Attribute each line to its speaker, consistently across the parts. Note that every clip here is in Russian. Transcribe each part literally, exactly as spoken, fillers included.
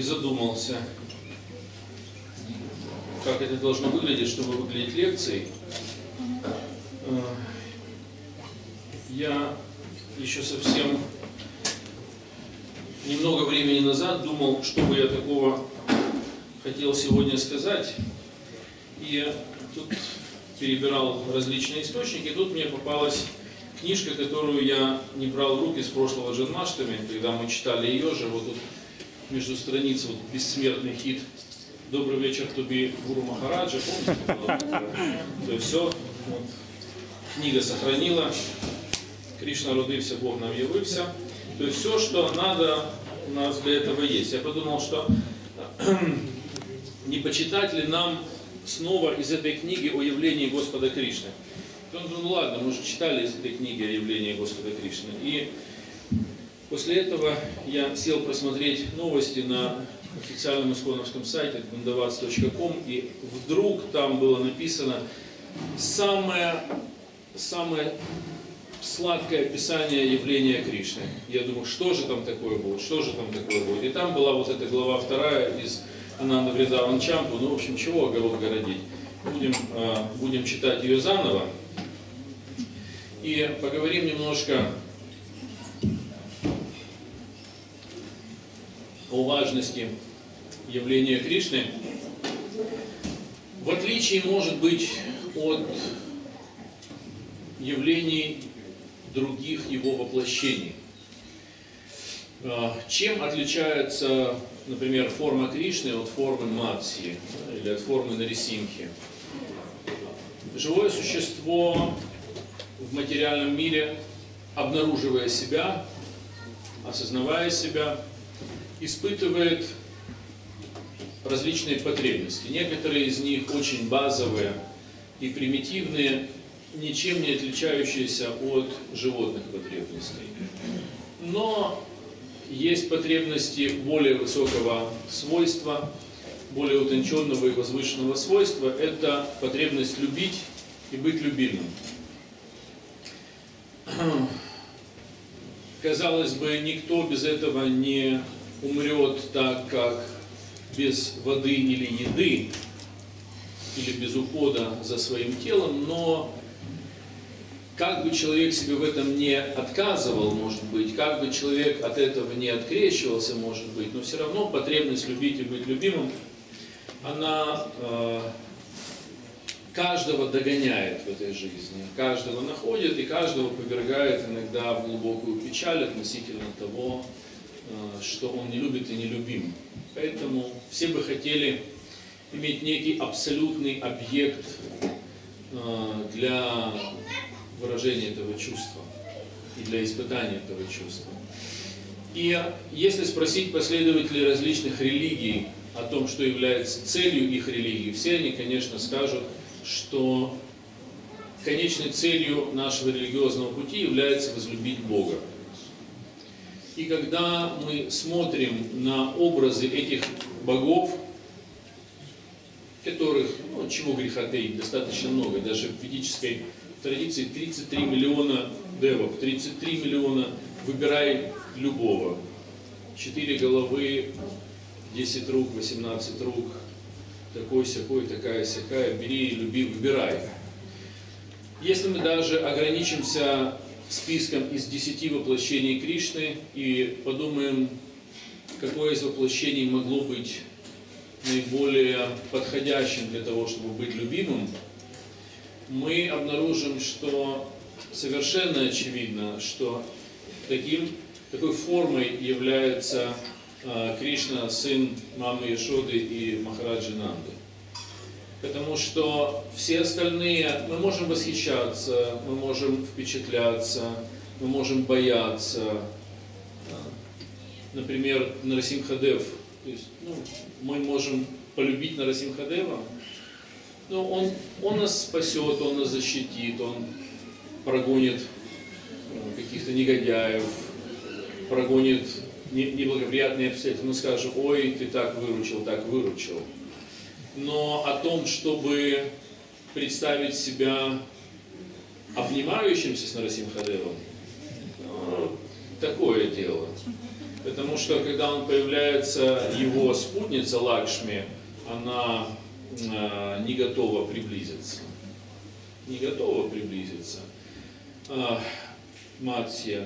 Speaker 1: призадумался, как это должно выглядеть, чтобы выглядеть лекцией. Я еще совсем немного времени назад думал, что бы я такого хотел сегодня сказать. И тут перебирал различные источники. И тут мне попалась книжка, которую я не брал в руки с прошлого Джанмаштами, когда мы читали ее же. Вот тут между страниц вот бессмертный хит «Добрый вечер, Туби Гуру Махараджа». Помните? То есть все. Вот. Книга сохранила. Кришна родився, Бог нам явился. То есть все, что надо, у нас для этого есть. Я подумал, что не почитать ли нам снова из этой книги о явлении Господа Кришны. Он говорит, ну ладно, мы уже читали из этой книги о явлении Господа Кришны. И после этого я сел просмотреть новости на официальном исконовском сайте гандавац точка ком, и вдруг там было написано самое, самое сладкое описание явления Кришны. Я думаю, что же там такое будет, что же там такое будет. И там была вот эта глава вторая из Ананда Вриндаван Чампу. Ну, в общем, чего огород городить. Будем, э, будем читать ее заново. И поговорим немножко о важности явления Кришны. В отличие, может быть, от явлений других его воплощений. Чем отличается, например, форма Кришны от формы Матсьи или от формы Нарисимхи? Живое существо в материальном мире, обнаруживая себя, осознавая себя, испытывает различные потребности. Некоторые из них очень базовые и примитивные, ничем не отличающиеся от животных потребностей. Но есть потребности более высокого свойства, более утонченного и возвышенного свойства. Это потребность любить и быть любимым. Казалось бы, никто без этого не умрет так, как без воды или еды, или без ухода за своим телом, но как бы человек себе в этом не отказывал, может быть, как бы человек от этого не открещивался, может быть, но все равно потребность любить и быть любимым, она э, каждого догоняет в этой жизни, каждого находит и каждого повергает иногда в глубокую печаль относительно того, э, что он не любит и не любим. Поэтому все бы хотели иметь некий абсолютный объект э, для выражения этого чувства и для испытания этого чувства. И если спросить последователей различных религий о том, что является целью их религии, все они, конечно, скажут, что конечной целью нашего религиозного пути является возлюбить Бога. И когда мы смотрим на образы этих богов, которых, ну, чего греха таить, достаточно много, даже в ведической традиции тридцать три миллиона девов, тридцать три миллиона, выбирай любого. четыре головы, десять рук, восемнадцать рук, такой-сякой, такая-сякая, бери и люби, выбирай. Если мы даже ограничимся списком из десяти воплощений Кришны и подумаем, какое из воплощений могло быть наиболее подходящим для того, чтобы быть любимым, мы обнаружим, что совершенно очевидно, что таким, такой формой является э, Кришна, сын мамы Яшоды и Махараджи Нанды. Потому что все остальные, мы можем восхищаться, мы можем впечатляться, мы можем бояться. Например, Нарасимхадев. То есть, ну, мы можем полюбить Нарасимхадева, но он, он нас спасет, он нас защитит, он прогонит каких-то негодяев, прогонит неблагоприятные обстоятельства. Мы скажем, ой, ты так выручил, так выручил. Но о том, чтобы представить себя обнимающимся с Нарасимхадевом, такое дело. Потому что когда он появляется, его спутница Лакшми, она э, не готова приблизиться. Не готова приблизиться. Э, Матсья.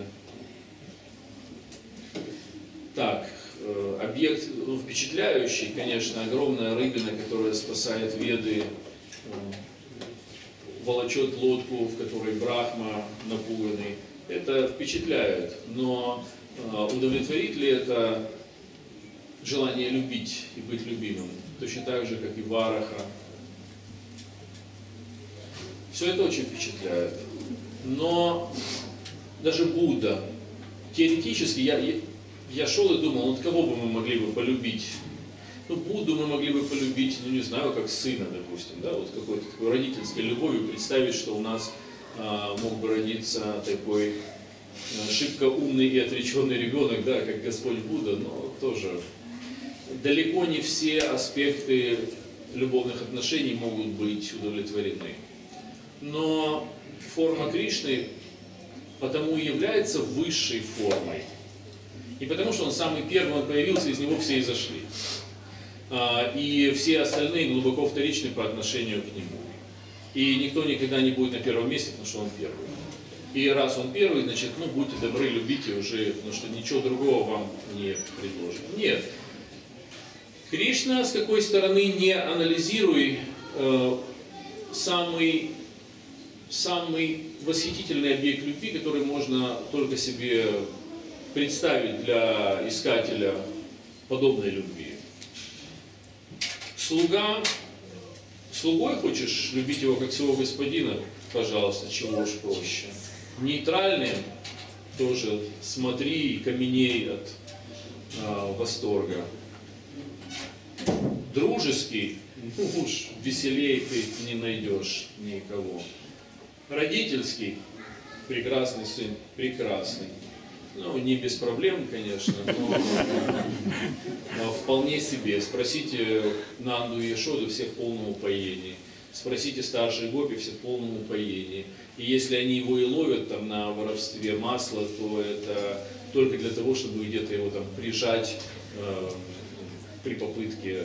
Speaker 1: Так, э, объект ну, впечатляющий, конечно, огромная рыбина, которая спасает Веды, э, волочет лодку, в которой Брахма напуганный. Это впечатляет, но э, удовлетворит ли это желание любить и быть любимым? Точно так же, как и Вараха. Все это очень впечатляет. Но даже Будда, теоретически, я, я, я шел и думал, вот кого бы мы могли бы полюбить? Ну, Будду мы могли бы полюбить, ну не знаю, как сына, допустим, да, вот какой-то такой родительской любовью, представить, что у нас а, мог бы родиться такой а, шибко умный и отреченный ребенок, да, как Господь Будда, но тоже далеко не все аспекты любовных отношений могут быть удовлетворены. Но форма Кришны потому и является высшей формой. Не потому, что он самый первый, он появился, из него все и зашли. И все остальные глубоко вторичны по отношению к нему. И никто никогда не будет на первом месте, потому что он первый. И раз он первый, значит, ну будьте добры, любите уже, потому что ничего другого вам не предложено. Нет. Кришна, с какой стороны не анализируй, э, самый, самый восхитительный объект любви, который можно только себе представить для искателя подобной любви. Слуга, слугой хочешь любить его как своего господина? Пожалуйста, чего уж проще. Нейтральный тоже смотри и каменей от а, восторга. Дружеский, ну уж веселей ты не найдешь никого. Родительский, прекрасный сын, прекрасный. Ну, не без проблем, конечно, но, но вполне себе. Спросите Нанду и Яшоду, все в полном упоении. Спросите старших гопи, все в полном упоении. И если они его и ловят там на воровстве масла, то это только для того, чтобы где-то его там прижать э, при попытке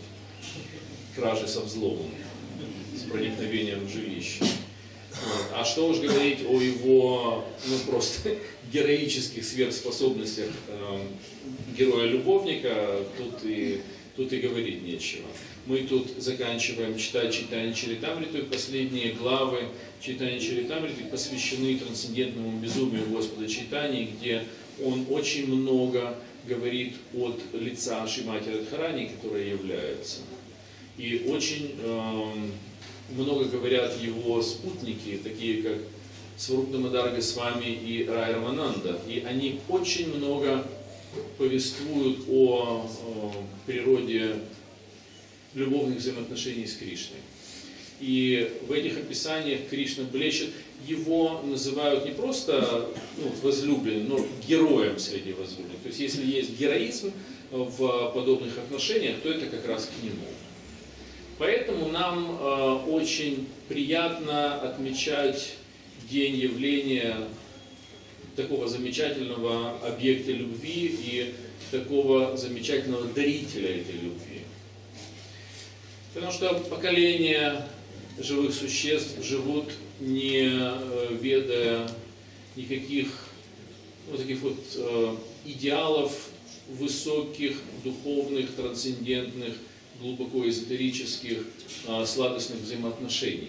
Speaker 1: кражи со взломом, с проникновением в жилище. Вот. А что уж говорить о его ну, просто героических сверхспособностях э, героя-любовника, тут и, тут и говорить нечего. Мы тут заканчиваем читать Чайтанья Чаритамриту, и последние главы Чайтанья Чаритамриты посвящены трансцендентному безумию Господа Чайтаньи, где он очень много говорит от лица Шримати Радхарани, которая является. И очень э, много говорят его спутники, такие как Сварупнамадар Госвами и Рай Рамананда. И они очень много повествуют о, о природе любовных взаимоотношений с Кришной. И в этих описаниях Кришна блещет, его называют не просто ну, возлюбленным, но героем среди возлюбленных. То есть если есть героизм в подобных отношениях, то это как раз к нему. Поэтому нам э, очень приятно отмечать день явления такого замечательного объекта любви и такого замечательного дарителя этой любви. Потому что поколения живых существ живут, не ведая никаких вот таких вот э, идеалов высоких, духовных, трансцендентных, глубоко эзотерических, э, сладостных взаимоотношений.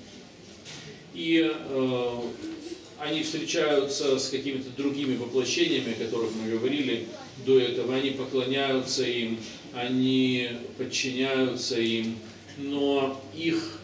Speaker 1: И э, они встречаются с какими-то другими воплощениями, о которых мы говорили до этого, они поклоняются им, они подчиняются им, но их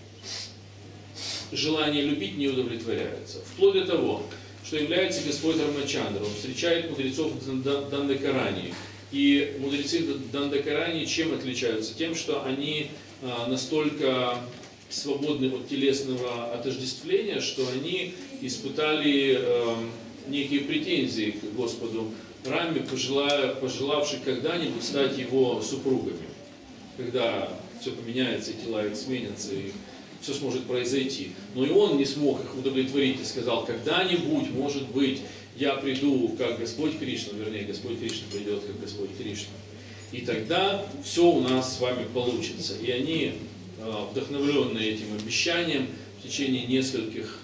Speaker 1: желание любить не удовлетворяется. Вплоть до того, что является Господь Рамачандра, он встречает мудрецов Дандакарани. И мудрецы Дандакарани чем отличаются? Тем, что они настолько свободны от телесного отождествления, что они испытали некие претензии к Господу Раме, пожелавших когда-нибудь стать его супругами. Когда все поменяется, и тела их сменятся, и все сможет произойти. Но и он не смог их удовлетворить и сказал, когда-нибудь, может быть. я приду как Господь Кришна, вернее, Господь Кришна придет как Господь Кришна. И тогда все у нас с вами получится. И они, вдохновленные этим обещанием, в течение нескольких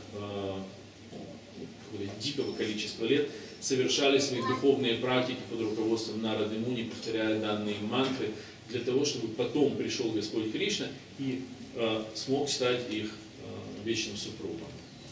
Speaker 1: дикого количества лет совершали свои духовные практики под руководством Нарады Муни, повторяя данные мантры, для того, чтобы потом пришел Господь Кришна и э, смог стать их э, вечным супругом.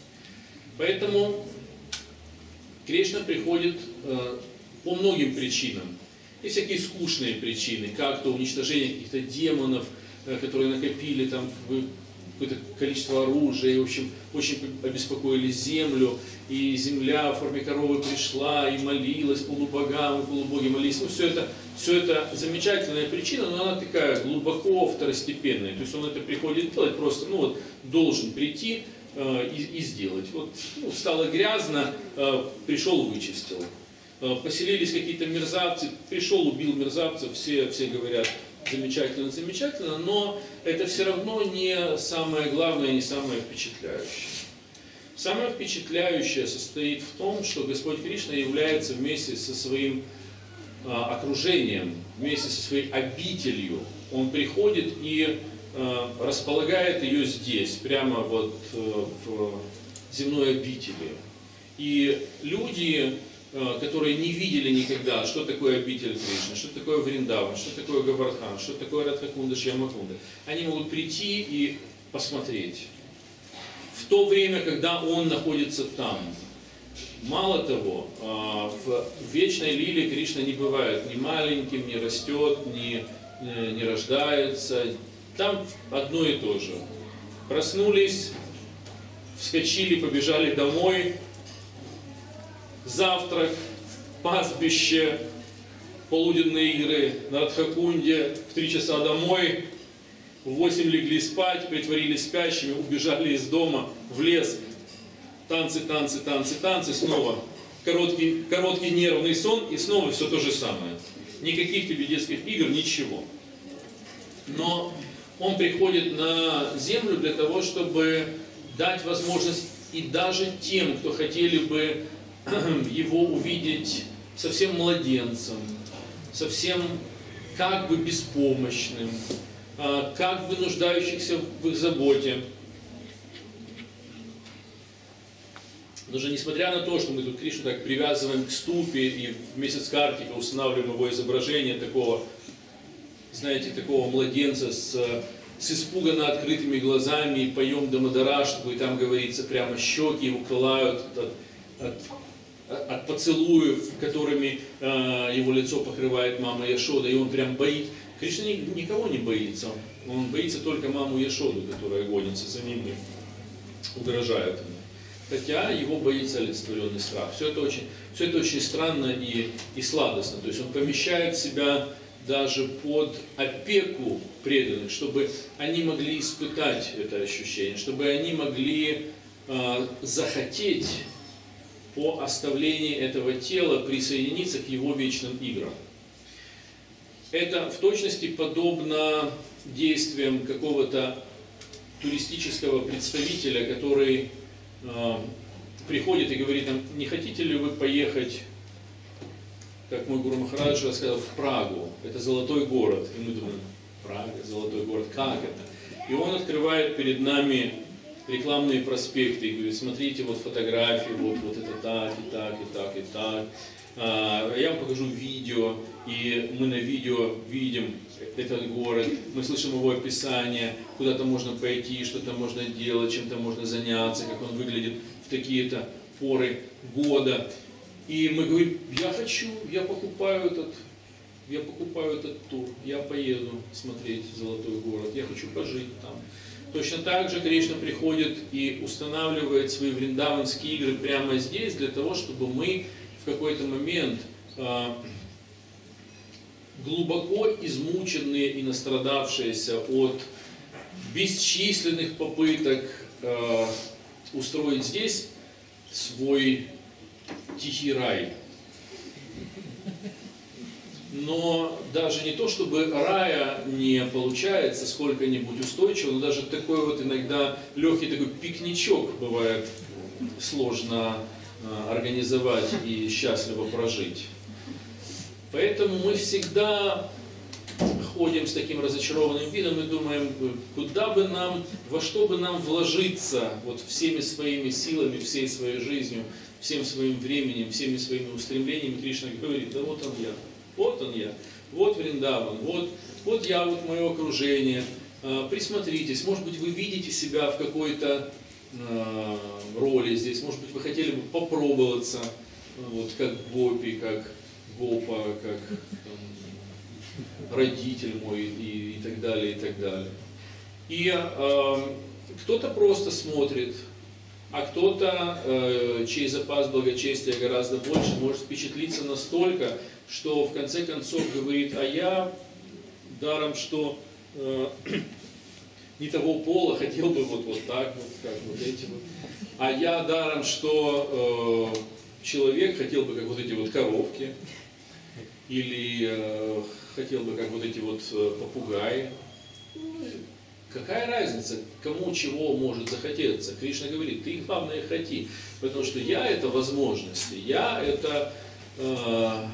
Speaker 1: Поэтому Кришна приходит э, по многим причинам. И всякие скучные причины, как то уничтожение каких-то демонов, э, которые накопили там какое-то количество оружия, и, в общем, очень обеспокоили землю, и земля в форме коровы пришла и молилась полубогам, и полубоги молились. Ну, все это, все это замечательная причина, но она такая глубоко второстепенная. То есть он это приходит делать просто, ну вот, должен прийти э, и, и сделать. Вот, ну, стало грязно, э, пришел, вычистил. Э, поселились какие-то мерзавцы, пришел, убил мерзавцев, все, все говорят, замечательно, замечательно, но это все равно не самое главное, не самое впечатляющее. Самое впечатляющее состоит в том, что Господь Кришна является вместе со своим а, окружением, вместе со своей обителью. Он приходит и а, располагает ее здесь, прямо вот а, в земной обители. И люди, а, которые не видели никогда, что такое обитель Кришны, что такое Вриндаван, что такое Говардхан, что такое Радхакунда, Шьямакунда, они могут прийти и посмотреть. В то время, когда он находится там. Мало того, в вечной лиле Кришна не бывает ни маленьким, не растет, ни, не рождается. Там одно и то же. Проснулись, вскочили, побежали домой, завтрак, пастбище, полуденные игры на Радхакунде, в три часа домой, в восемь легли спать, притворились спящими, убежали из дома в лес, танцы, танцы, танцы, танцы, снова короткий, короткий нервный сон, и снова все то же самое. Никаких тебе детских игр, ничего. Но он приходит на землю для того, чтобы дать возможность и даже тем, кто хотели бы его увидеть совсем младенцем, совсем как бы беспомощным, как бы нуждающихся в их заботе. Но же, несмотря на то, что мы тут Кришну так привязываем к ступе и в месяц Картика устанавливаем его изображение такого, знаете, такого младенца с, с испуганно открытыми глазами, и поем Дамадараштху, и там говорится, прямо щеки его пылают от, от, от поцелуев, которыми э, его лицо покрывает мама Яшода, и он прям боит. Кришна никого не боится, он боится только маму Яшоду, которая гонится за ним и угрожает ему. Хотя его боится олицетворенный страх. Все это очень, все это очень странно и, и сладостно. То есть он помещает себя даже под опеку преданных, чтобы они могли испытать это ощущение, чтобы они могли э, захотеть по оставлении этого тела присоединиться к его вечным играм. Это в точности подобно действиям какого-то туристического представителя, который э, приходит и говорит нам, не хотите ли вы поехать, как мой Гуру Махарадж рассказал, в Прагу, это золотой город. И мы думаем, Прага, золотой город, как это? И он открывает перед нами рекламные проспекты и говорит, смотрите, вот фотографии, вот, вот это так, и так, и так, и так. Я вам покажу видео, и мы на видео видим этот город, мы слышим его описание, куда-то можно пойти, что-то можно делать, чем-то можно заняться, как он выглядит в такие-то поры года. И мы говорим, я хочу, я покупаю этот, я покупаю этот тур, я поеду смотреть золотой город, я хочу пожить там. Точно так же Кришна приходит и устанавливает свои вриндаванские игры прямо здесь, для того, чтобы мы в какой-то момент э, глубоко измученные и настрадавшиеся от бесчисленных попыток э, устроить здесь свой тихий рай. Но даже не то, чтобы рая не получается сколько-нибудь устойчиво, но даже такой вот иногда легкий такой пикничок бывает сложно организовать и счастливо прожить. Поэтому мы всегда ходим с таким разочарованным видом и думаем, куда бы нам, во что бы нам вложиться вот всеми своими силами, всей своей жизнью, всем своим временем, всеми своими устремлениями. Кришна говорит, да вот он я, вот он я, вот Вриндаван, вот, вот я, вот мое окружение. Присмотритесь, может быть, вы видите себя в какой-то э, роли здесь, может быть, вы хотели бы попробоваться, вот, как гопи, как гопа, как там, родитель мой и, и так далее, и так далее. И э, кто-то просто смотрит, а кто-то, э, чей запас благочестия гораздо больше, может впечатлиться настолько, что в конце концов говорит, а я даром, что э, не того пола, хотел бы вот, вот так, вот, как вот эти вот. А я даром, что э, человек хотел бы, как вот эти вот коровки, или э, хотел бы, как вот эти вот э, попугаи. Ну, какая разница, кому чего может захотеться? Кришна говорит, ты главное хоти, потому что я это возможности, я это э,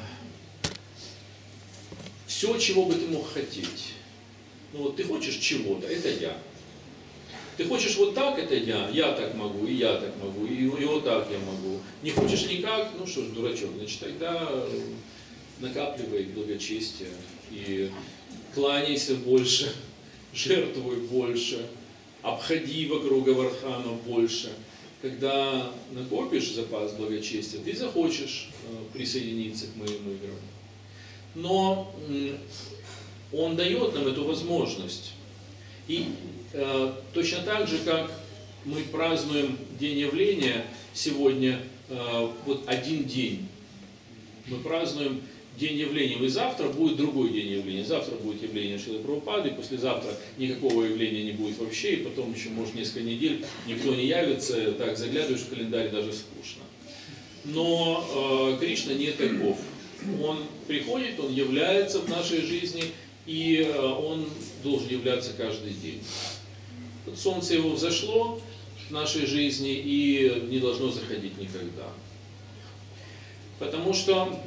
Speaker 1: все, чего бы ты мог хотеть. Ну вот ты хочешь чего-то, это я. Ты хочешь вот так, это я, я так могу, и я так могу, и, и вот так я могу. Не хочешь никак, ну что ж, дурачок, значит тогда накапливай благочестие и кланяйся больше, жертвуй больше, обходи вокруг Авардхана больше. Когда накопишь запас благочестия, ты захочешь присоединиться к моим играм. Но он дает нам эту возможность. И э, точно так же, как мы празднуем День явления сегодня, э, вот один день, мы празднуем День явления, и завтра будет другой день явления. Завтра будет явление Шрилы Прабхупады, послезавтра никакого явления не будет вообще, и потом еще, может, несколько недель никто не явится, так заглядываешь в календарь, даже скучно. Но э, Кришна не таков. Он приходит, он является в нашей жизни, и э, он должен являться каждый день. Вот солнце его взошло в нашей жизни и не должно заходить никогда. Потому что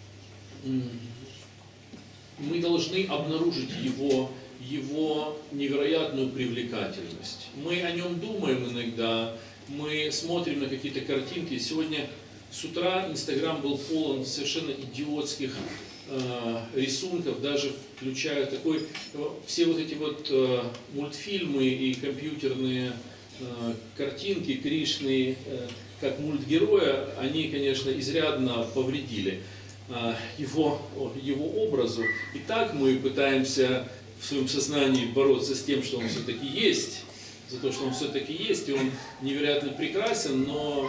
Speaker 1: мы должны обнаружить его, его невероятную привлекательность. Мы о нем думаем иногда, мы смотрим на какие-то картинки. Сегодня с утра Инстаграм был полон совершенно идиотских э, рисунков, даже включая такой, все вот эти вот э, мультфильмы и компьютерные э, картинки Кришны, э, как мультгероя, они, конечно, изрядно повредили Его, его образу. И так мы пытаемся в своем сознании бороться с тем, что он все-таки есть, за то, что он все-таки есть, и он невероятно прекрасен, но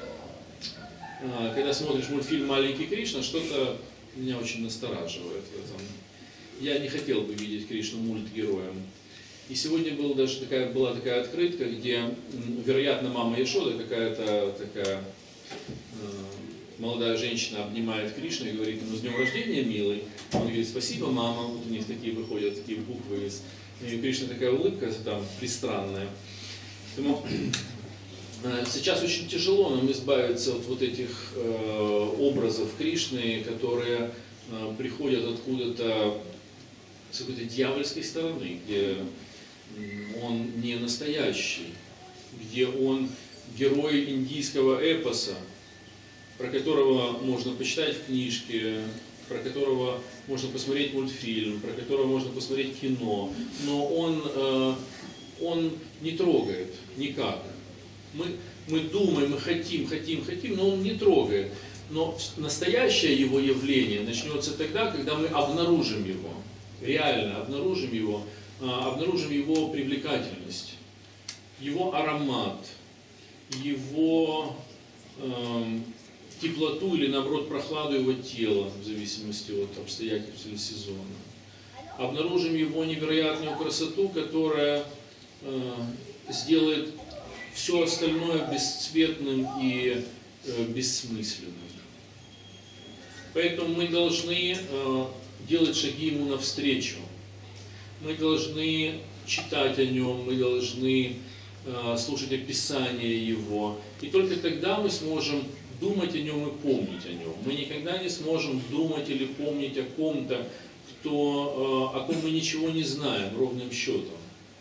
Speaker 1: когда смотришь мультфильм «Маленький Кришна», что-то меня очень настораживает в этом. Я не хотел бы видеть Кришну мультгероем. И сегодня была даже такая, была такая открытка, где, вероятно, мама Яшода, какая-то такая молодая женщина обнимает Кришну и говорит ему: «С днем рождения, милый». Он говорит: «Спасибо, мама». Вот у них такие выходят, такие буквы из. И у Кришны такая улыбка там пристранная. Поэтому сейчас очень тяжело нам избавиться от вот этих э, образов Кришны, которые э, приходят откуда-то с какой-то дьявольской стороны, где он не настоящий, где он герой индийского эпоса, про которого можно почитать в книжке, про которого можно посмотреть мультфильм, про которого можно посмотреть кино, но он, э, он не трогает никак. Мы, мы думаем, мы хотим, хотим, хотим, но он не трогает. Но настоящее его явление начнется тогда, когда мы обнаружим его, реально обнаружим его, э, обнаружим его привлекательность, его аромат, его э, теплоту или, наоборот, прохладу его тела, в зависимости от обстоятельств или сезона. Обнаружим его невероятную красоту, которая э, сделает все остальное бесцветным и э, бессмысленным. Поэтому мы должны э, делать шаги ему навстречу. Мы должны читать о нем, мы должны э, слушать описание его. И только тогда мы сможем думать о нем и помнить о нем. Мы никогда не сможем думать или помнить о ком-то, кто, о ком мы ничего не знаем, ровным счетом.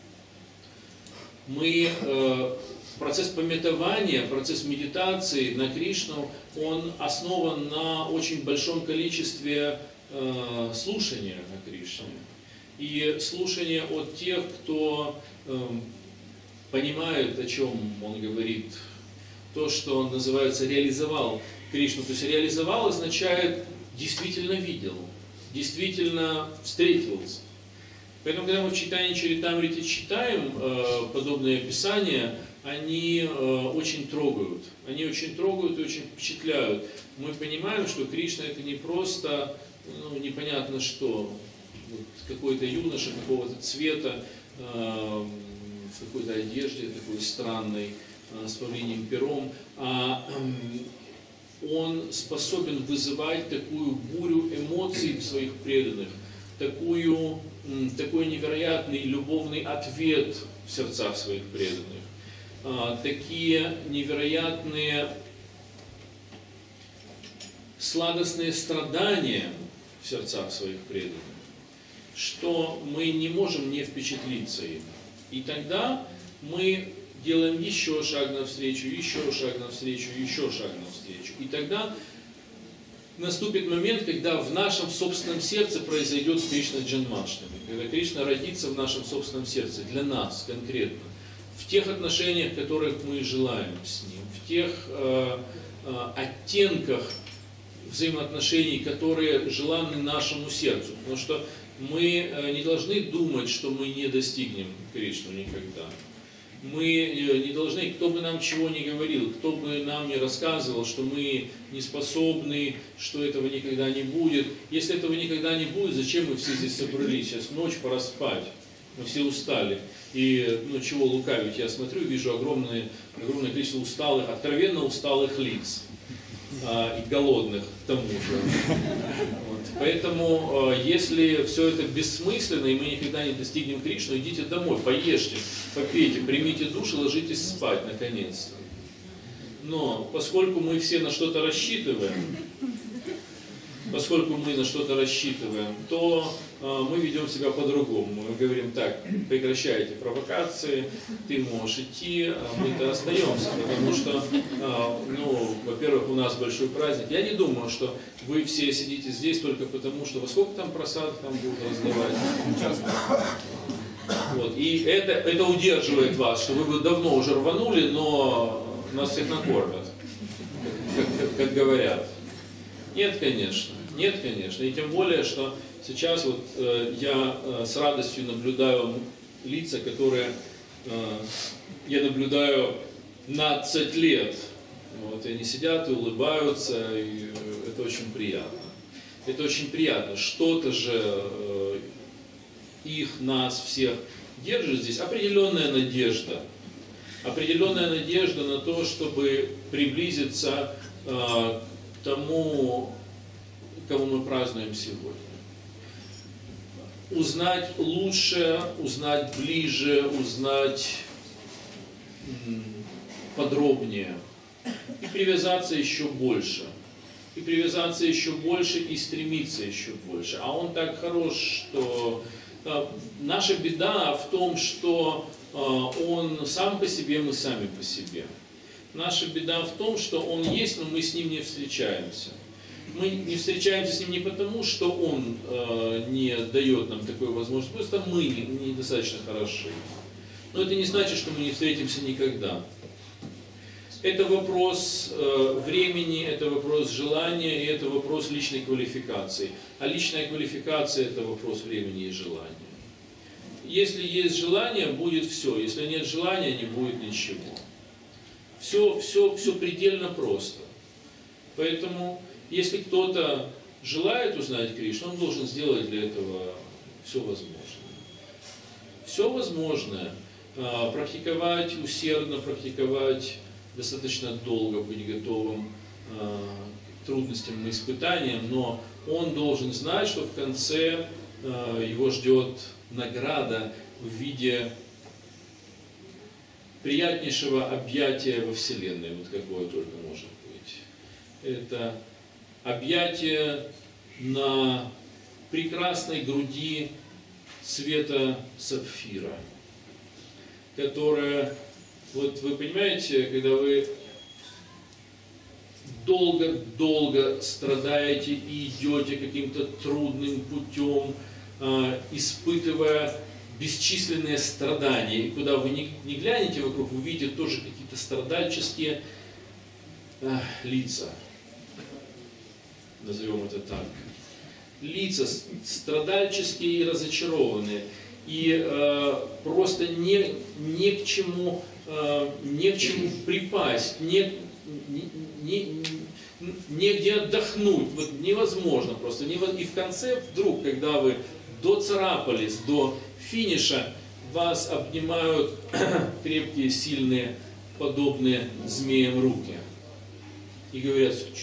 Speaker 1: Мы, процесс памятования, процесс медитации на Кришну, он основан на очень большом количестве слушания о Кришне. И слушание от тех, кто понимает, о чем он говорит, то, что он называется реализовал Кришну. То есть реализовал означает действительно видел, действительно встретился. Поэтому, когда мы в Чайтанья Чаритамрите читаем э, подобные описания, они э, очень трогают. Они очень трогают и очень впечатляют. Мы понимаем, что Кришна это не просто, ну, непонятно что, вот какой-то юноша какого-то цвета, э, в какой-то одежде такой странной, э, с павлиньим пером, а э, он способен вызывать такую бурю эмоций в своих преданных, такую, такой невероятный любовный ответ в сердцах своих преданных, такие невероятные сладостные страдания в сердцах своих преданных, что мы не можем не впечатлиться им. И тогда мы делаем еще шаг навстречу, еще шаг навстречу, еще шаг навстречу. И тогда наступит момент, когда в нашем собственном сердце произойдет Кришна Джанмаштами, когда Кришна родится в нашем собственном сердце, для нас конкретно, в тех отношениях, которых мы желаем с Ним, в тех э, э, оттенках взаимоотношений, которые желанны нашему сердцу. Потому что мы э, не должны думать, что мы не достигнем Кришну никогда. Мы не должны, кто бы нам чего ни говорил, кто бы нам не рассказывал, что мы не способны, что этого никогда не будет. Если этого никогда не будет, зачем мы все здесь собрались? Сейчас ночь, пора спать. Мы все устали. И, ну, чего лукавить, я смотрю, вижу огромное, огромное количество усталых, откровенно усталых лиц. А, и голодных к тому же. Вот. Поэтому, если все это бессмысленно, и мы никогда не достигнем Кришну, идите домой, поешьте, попейте, примите душ и ложитесь спать, наконец-то. Но поскольку мы все на что-то рассчитываем, поскольку мы на что-то рассчитываем, то э, мы ведем себя по-другому. Мы говорим так: прекращайте провокации, ты можешь идти, а мы-то остаемся, потому что, э, ну, во-первых, у нас большой праздник. Я не думаю, что вы все сидите здесь только потому, что во сколько там просадок там будут раздавать. Вот. И это, это удерживает вас, что вы бы давно уже рванули, но нас всех накормят, как, как, как говорят. Нет, конечно. Нет, конечно. И тем более, что сейчас вот э, я э, с радостью наблюдаю лица, которые э, я наблюдаю двадцать лет. Вот, и они сидят и улыбаются, и э, это очень приятно. Это очень приятно. Что-то же э, их, нас всех держит здесь. Определенная надежда. Определенная надежда на то, чтобы приблизиться э, к тому, кого мы празднуем сегодня. Узнать лучше, узнать ближе, узнать подробнее. И привязаться еще больше. И привязаться еще больше, и стремиться еще больше. А он так хорош, что э, наша беда в том, что э, он сам по себе, мы сами по себе. Наша беда в том, что он есть, но мы с ним не встречаемся. Мы не встречаемся с ним не потому, что он э, не дает нам такой возможности, просто мы недостаточно хороши. Но это не значит, что мы не встретимся никогда. Это вопрос э, времени, это вопрос желания, и это вопрос личной квалификации. А личная квалификация – это вопрос времени и желания. Если есть желание, будет все. Если нет желания, не будет ничего. Все, все, все предельно просто. Поэтому, если кто-то желает узнать Кришну, он должен сделать для этого все возможное. Все возможное. Практиковать усердно, практиковать достаточно долго, быть готовым к трудностям и испытаниям, но он должен знать, что в конце его ждет награда в виде приятнейшего объятия во Вселенной, вот какое только может быть. Это объятие на прекрасной груди цвета сапфира, которая, вот вы понимаете, когда вы долго-долго страдаете и идете каким-то трудным путем, э, испытывая бесчисленные страдания, и куда вы не, не глянете вокруг, вы видите тоже какие-то страдальческие э, лица, назовем это так, лица страдальческие и разочарованные, и э, просто не, не к чему, э, не к чему припасть, не Не, не, негде отдохнуть, вот невозможно просто. И в конце вдруг, когда вы доцарапались до финиша, вас обнимают крепкие, сильные, подобные змеям руки. И говорят: все,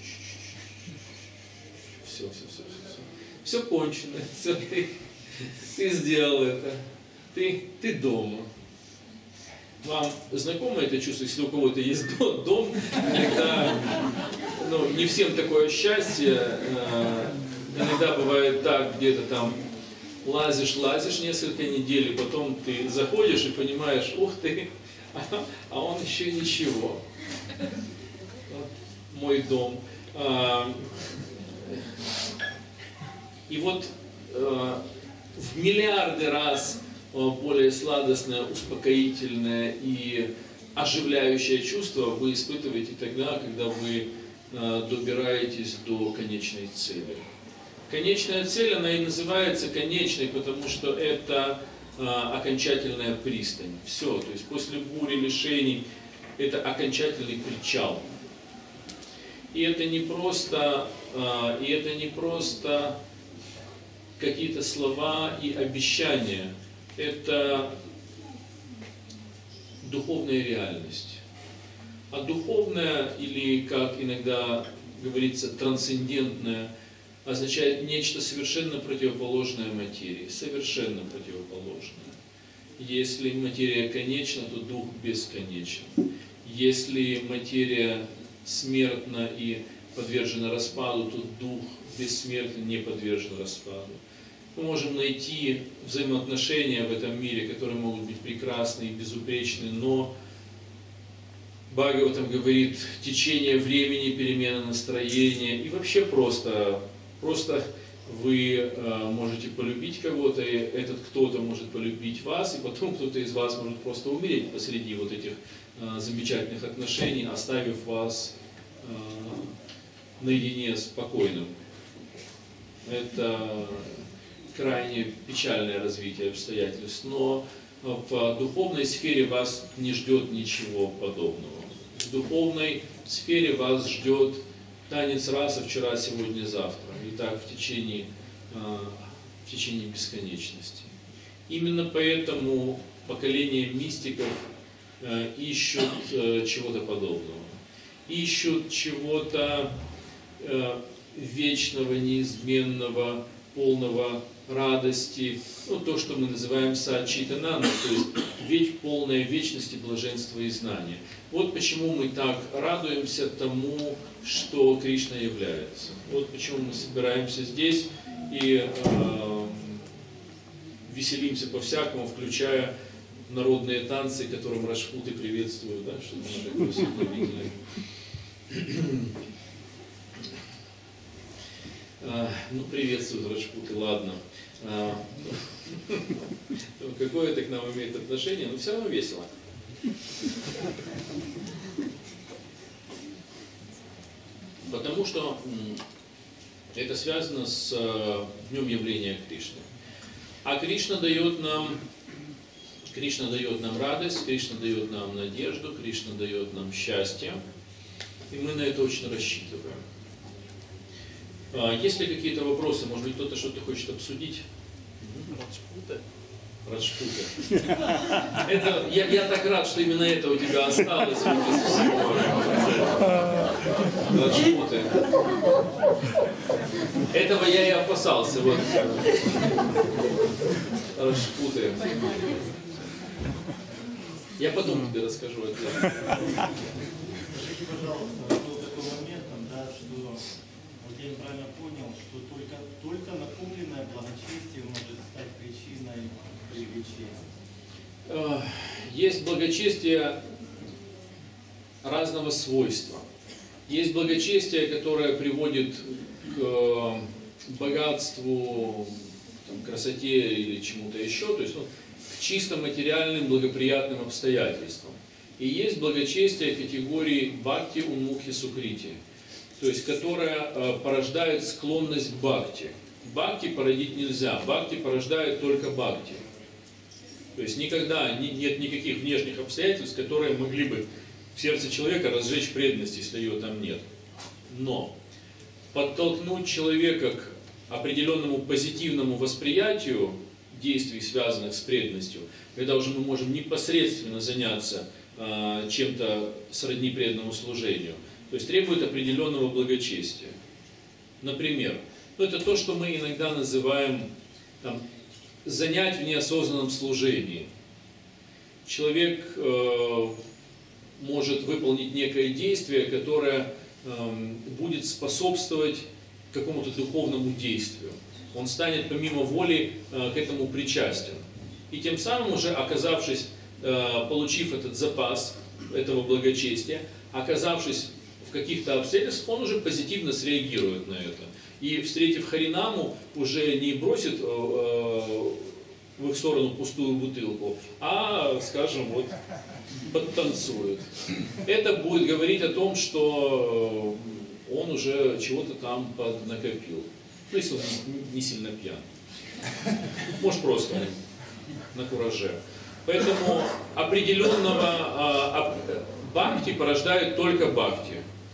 Speaker 1: все, все, все, все, все кончено, все, ты, ты сделал это, ты, ты дома. Вам знакомо это чувство, если у кого-то есть дом, иногда, ну, не всем такое счастье, иногда бывает так, где-то там лазишь, лазишь несколько недель, и потом ты заходишь и понимаешь: ух ты, а, а он еще ничего. Мой дом. И вот в миллиарды раз более сладостное, успокоительное и оживляющее чувство вы испытываете тогда, когда вы э, добираетесь до конечной цели. Конечная цель, она и называется конечной, потому что это э, окончательная пристань. Все, то есть после бури лишений это окончательный причал. И это не просто, э, и это не просто какие-то слова и обещания. Это духовная реальность. А духовная, или, как иногда говорится, трансцендентная, означает нечто совершенно противоположное материи. Совершенно противоположное. Если материя конечна, то дух бесконечен. Если материя смертна и подвержена распаду, то дух бессмертен, не подвержен распаду. Мы можем найти взаимоотношения в этом мире, которые могут быть прекрасны и безупречны, но Бхагаватам говорит: течение времени, перемена настроения, и вообще просто, просто вы э, можете полюбить кого-то, и этот кто-то может полюбить вас, и потом кто-то из вас может просто умереть посреди вот этих э, замечательных отношений, оставив вас э, наедине с покойным. Это крайне печальное развитие обстоятельств, но в духовной сфере вас не ждет ничего подобного. В духовной сфере вас ждет танец раса вчера, сегодня, завтра. И так в течение, в течение бесконечности. Именно поэтому поколение мистиков ищут чего-то подобного. Ищут чего-то вечного, неизменного, полного радости, ну, то, что мы называем сачитананда, то есть ведь полная вечности, блаженства и знания. Вот почему мы так радуемся тому, что Кришна является. Вот почему мы собираемся здесь и э, веселимся по-всякому, включая народные танцы, которым Раджпуты приветствуют, да, что мы такое сегодня видели. Ну, приветствуют Раджпуты, ладно. Какое это к нам имеет отношение, но все равно весело. Потому что это связано с днем явления Кришны. А Кришна дает нам, Кришна дает нам радость, Кришна дает нам надежду, Кришна дает нам счастье. И мы на это очень рассчитываем. Есть ли какие-то вопросы? Может быть, кто-то что-то хочет обсудить? Раджпуты. Раджпуты. Это, я, я так рад, что именно это у тебя осталось. Раджпуты. Этого я и опасался. Вот. Раджпуты. Я потом тебе расскажу это.
Speaker 2: Скажите, пожалуйста, был такой момент, там, да, Вот я правильно понял, что только, только накопленное благочестие может стать причиной привлечения.
Speaker 1: Есть благочестие разного свойства. Есть благочестие, которое приводит к богатству, там, красоте или чему-то еще, то есть ну, к чисто материальным благоприятным обстоятельствам. И есть благочестие категории бхакти унмухи сукрити, то есть которая э, порождает склонность к бхакти. Бхакти породить нельзя, бхакти порождает только бхакти. То есть никогда не, нет никаких внешних обстоятельств, которые могли бы в сердце человека разжечь преданность, если ее там нет. Но подтолкнуть человека к определенному позитивному восприятию действий, связанных с преданностью, когда уже мы можем непосредственно заняться э, чем-то сродни преданному служению, то есть требует определенного благочестия. Например, ну, это то, что мы иногда называем там, занять в неосознанном служении. Человек э, может выполнить некое действие, которое э, будет способствовать какому-то духовному действию. Он станет помимо воли э, к этому причастен. И тем самым уже оказавшись, э, получив этот запас этого благочестия, оказавшись в каких-то обстоятельствах, он уже позитивно среагирует на это. И встретив Харинаму, уже не бросит э, э, в их сторону пустую бутылку, а, скажем, вот подтанцует. Это будет говорить о том, что он уже чего-то там поднакопил. Ну, если он не сильно пьян. Может, просто на кураже. Поэтому определенного а, бхакти порождает только бхакти.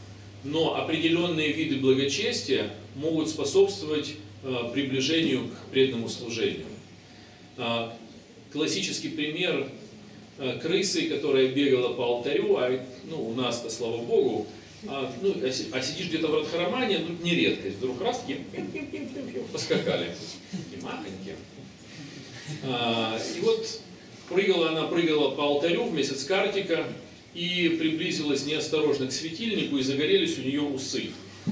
Speaker 1: Но определенные виды благочестия могут способствовать а, приближению к преданному служению. А, классический пример а, крысы, которая бегала по алтарю, а ну, у нас-то, слава Богу, а, ну, а сидишь где-то в Радхарамане, ну, не редкость, вдруг раз, такие, поскакали, и махонькие. А, и вот прыгала она, прыгала по алтарю в месяц Картика, и приблизилась неосторожно к светильнику, и загорелись у нее усы.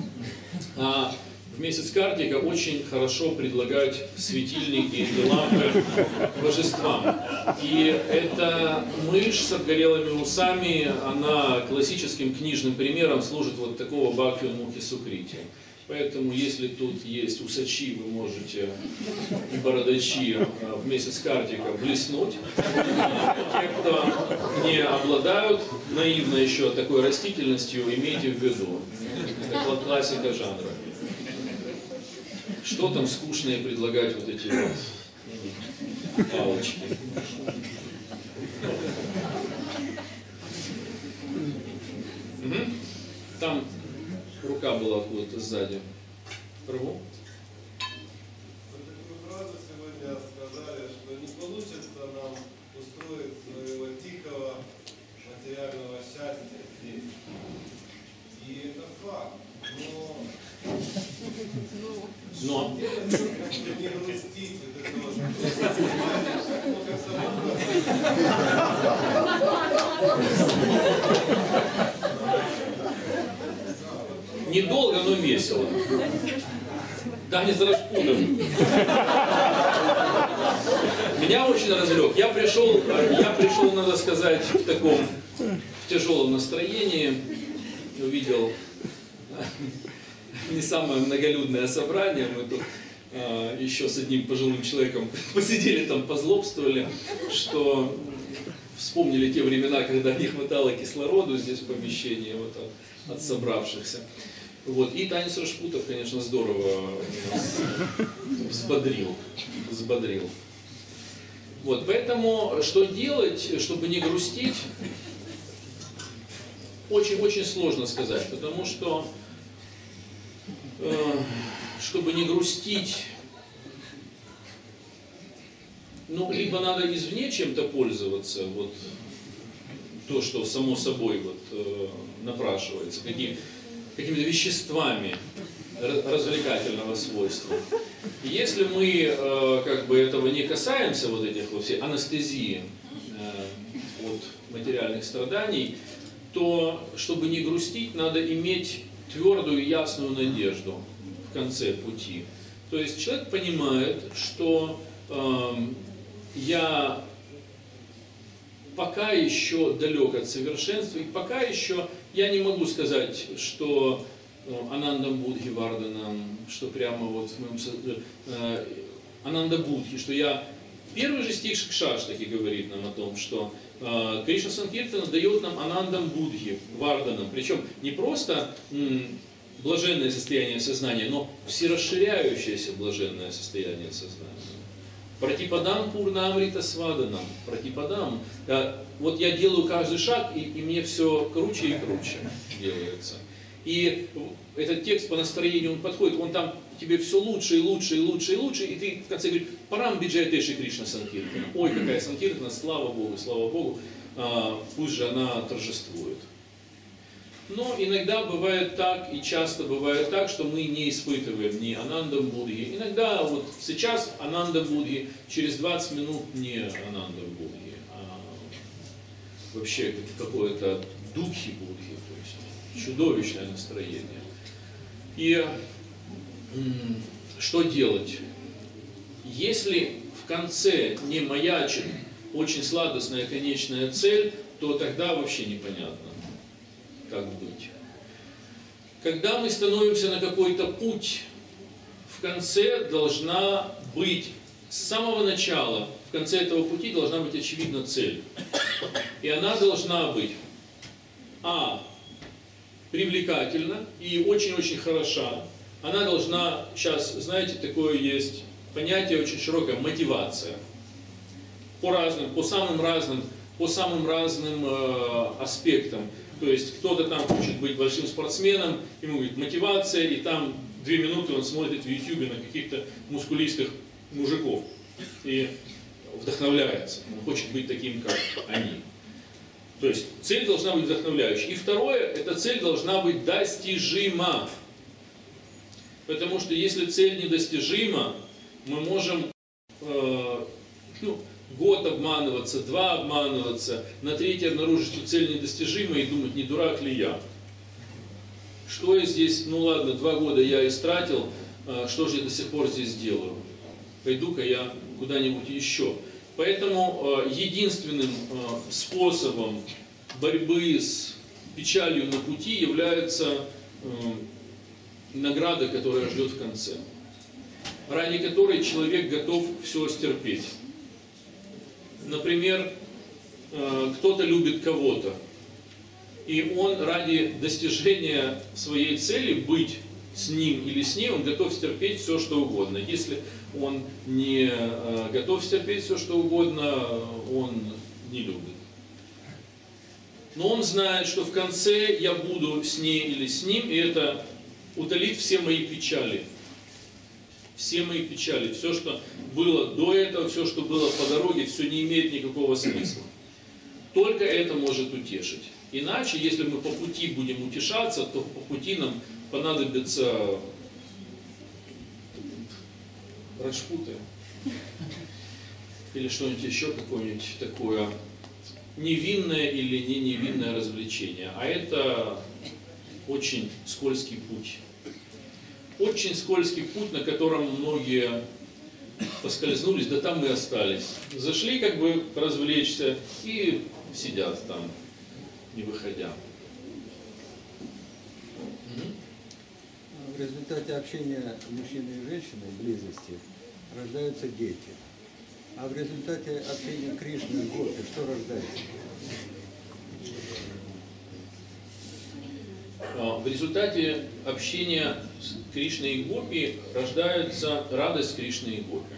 Speaker 1: А в месяц Картика очень хорошо предлагать светильники и лампы божествам. И эта мышь с обгорелыми усами, она классическим книжным примером служит вот такого бхакти унмухи сукрити. Поэтому, если тут есть усачи, вы можете и бородачи в месяц Картика блеснуть. Те, кто не обладают наивно еще такой растительностью, имейте в виду. Это классика жанра. Что там скучное предлагать вот эти вот палочки? Угу. Там рука была откуда-то сзади. Рву.
Speaker 3: Вы такую фразу сегодня сказали, что не получится нам устроить своего тихого материального счастья здесь. И это факт. Но...
Speaker 1: Но...
Speaker 3: Не грустить, это тоже.
Speaker 1: Недолго, но весело. Да, не за Распутом. Меня очень развлек. Я пришел, я пришел, надо сказать, в таком в тяжелом настроении. Увидел не самое многолюдное собрание. Мы тут а, еще с одним пожилым человеком посидели там, позлобствовали, что вспомнили те времена, когда не хватало кислороду здесь в помещении вот, от, от собравшихся. Вот. И танец Рашпутов, конечно, здорово нас взбодрил. взбодрил. Вот. Поэтому что делать, чтобы не грустить, очень-очень сложно сказать, потому что э, чтобы не грустить, ну, либо надо извне чем-то пользоваться, вот то, что само собой вот, э, напрашивается, какие какими-то веществами развлекательного свойства. И если мы э, как бы этого не касаемся, вот этих вот всей анестезии э, от материальных страданий, то, чтобы не грустить, надо иметь твердую и ясную надежду. в конце пути. То есть человек понимает, что э, я пока еще далек от совершенства, и пока еще я не могу сказать, что Анандам Будхи Варданам, что прямо вот в моем э, Ананда Будхи, что я... Первый же стих Шикшаштаки говорит нам о том, что э, Кришна Санкиртана дает нам Анандам Будхи Варданам, причем не просто м, блаженное состояние сознания, но всерасширяющееся блаженное состояние сознания. Пратипадам Пурнамрита Сваданам, Пратипадам. Да, вот я делаю каждый шаг, и, и мне все круче и круче делается. И этот текст по настроению, он подходит, он там тебе все лучше и лучше и лучше и лучше, и ты в конце говоришь, парам биджайтеши Кришна Санкиртана. Ой, какая Санкиртана, слава Богу, слава Богу, а, пусть же она торжествует. Но иногда бывает так, и часто бывает так, что мы не испытываем ни Анандам Будхи. Иногда вот сейчас Ананда Будхи, через двадцать минут не Ананда Будхи, а вообще какое-то Духи Будхи, то есть чудовищное настроение. И что делать? Если в конце не маячит очень сладостная конечная цель, то тогда вообще непонятно, как быть. Когда мы становимся на какой-то путь, в конце должна быть, с самого начала, в конце этого пути должна быть очевидна цель. И она должна быть, а, привлекательна и очень-очень хороша. Она должна, сейчас, знаете, такое есть понятие очень широкое, мотивация. По разным, по самым разным, по самым разным э, аспектам. То есть кто-то там хочет быть большим спортсменом, ему говорит мотивация, и там две минуты он смотрит в ютубе на каких-то мускулистых мужиков и вдохновляется. Он хочет быть таким, как они. То есть цель должна быть вдохновляющей. И второе, эта цель должна быть достижима. Потому что если цель недостижима, мы можем э, ну, год обманываться, два обманываться, на третий обнаружить, что цель недостижима и думать, не дурак ли я. Что я здесь, ну ладно, два года я истратил, э, что же я до сих пор здесь делаю? Пойду-ка я куда-нибудь еще. Поэтому э, единственным э, способом борьбы с печалью на пути является э, награда, которая ждет в конце, ради которой человек готов все стерпеть. Например, э, кто-то любит кого-то, и он ради достижения своей цели быть с ним или с ней, он готов стерпеть все, что угодно. Если он не э, готов стерпеть все, что угодно, он не любит. Но он знает, что в конце я буду с ней или с ним, и это утолит все мои печали. Все мои печали. Все, что было до этого, все, что было по дороге, все не имеет никакого смысла. Только это может утешить. Иначе, если мы по пути будем утешаться, то по пути нам понадобится раджпуты или что-нибудь еще, какое-нибудь такое невинное или не невинное развлечение. А это очень скользкий путь. Очень скользкий путь, на котором многие поскользнулись, да там и остались. Зашли как бы развлечься и сидят там, не выходя.
Speaker 4: В результате общения мужчины и женщины, близости, рождаются дети. А в результате общения Кришны и Гопи что рождается?
Speaker 1: В результате общения с Кришной и Гопи рождается радость Кришны и Гопи.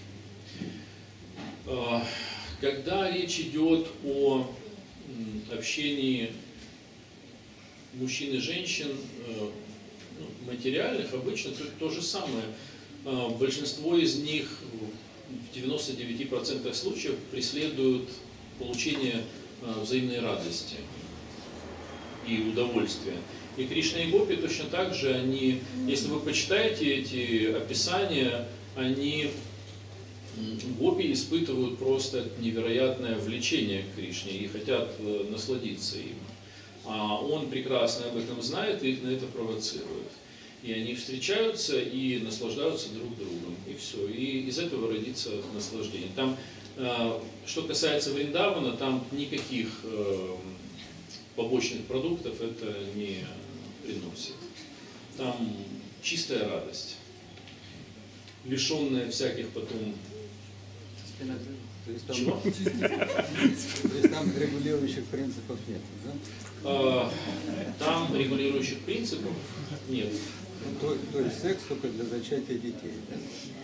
Speaker 1: Когда речь идет о общении мужчин и женщин, ну, материальных, обычно то, то же самое. Большинство из них в девяноста девяти процентах случаев преследуют получение взаимной радости и удовольствия. И Кришна и Гопи точно так же, они, если вы почитаете эти описания, они, Гопи испытывают просто невероятное влечение к Кришне и хотят насладиться им. А он прекрасно об этом знает и их на это провоцирует. И они встречаются и наслаждаются друг другом. И все. И из этого родится наслаждение. Там, что касается Вриндавана, там никаких побочных продуктов это не приносит. Там чистая радость, лишенная всяких потом...
Speaker 4: То есть там,
Speaker 1: Чего?
Speaker 4: то есть там регулирующих принципов нет, да?
Speaker 1: А, там регулирующих принципов нет.
Speaker 4: То, то есть секс только для зачатия детей, да?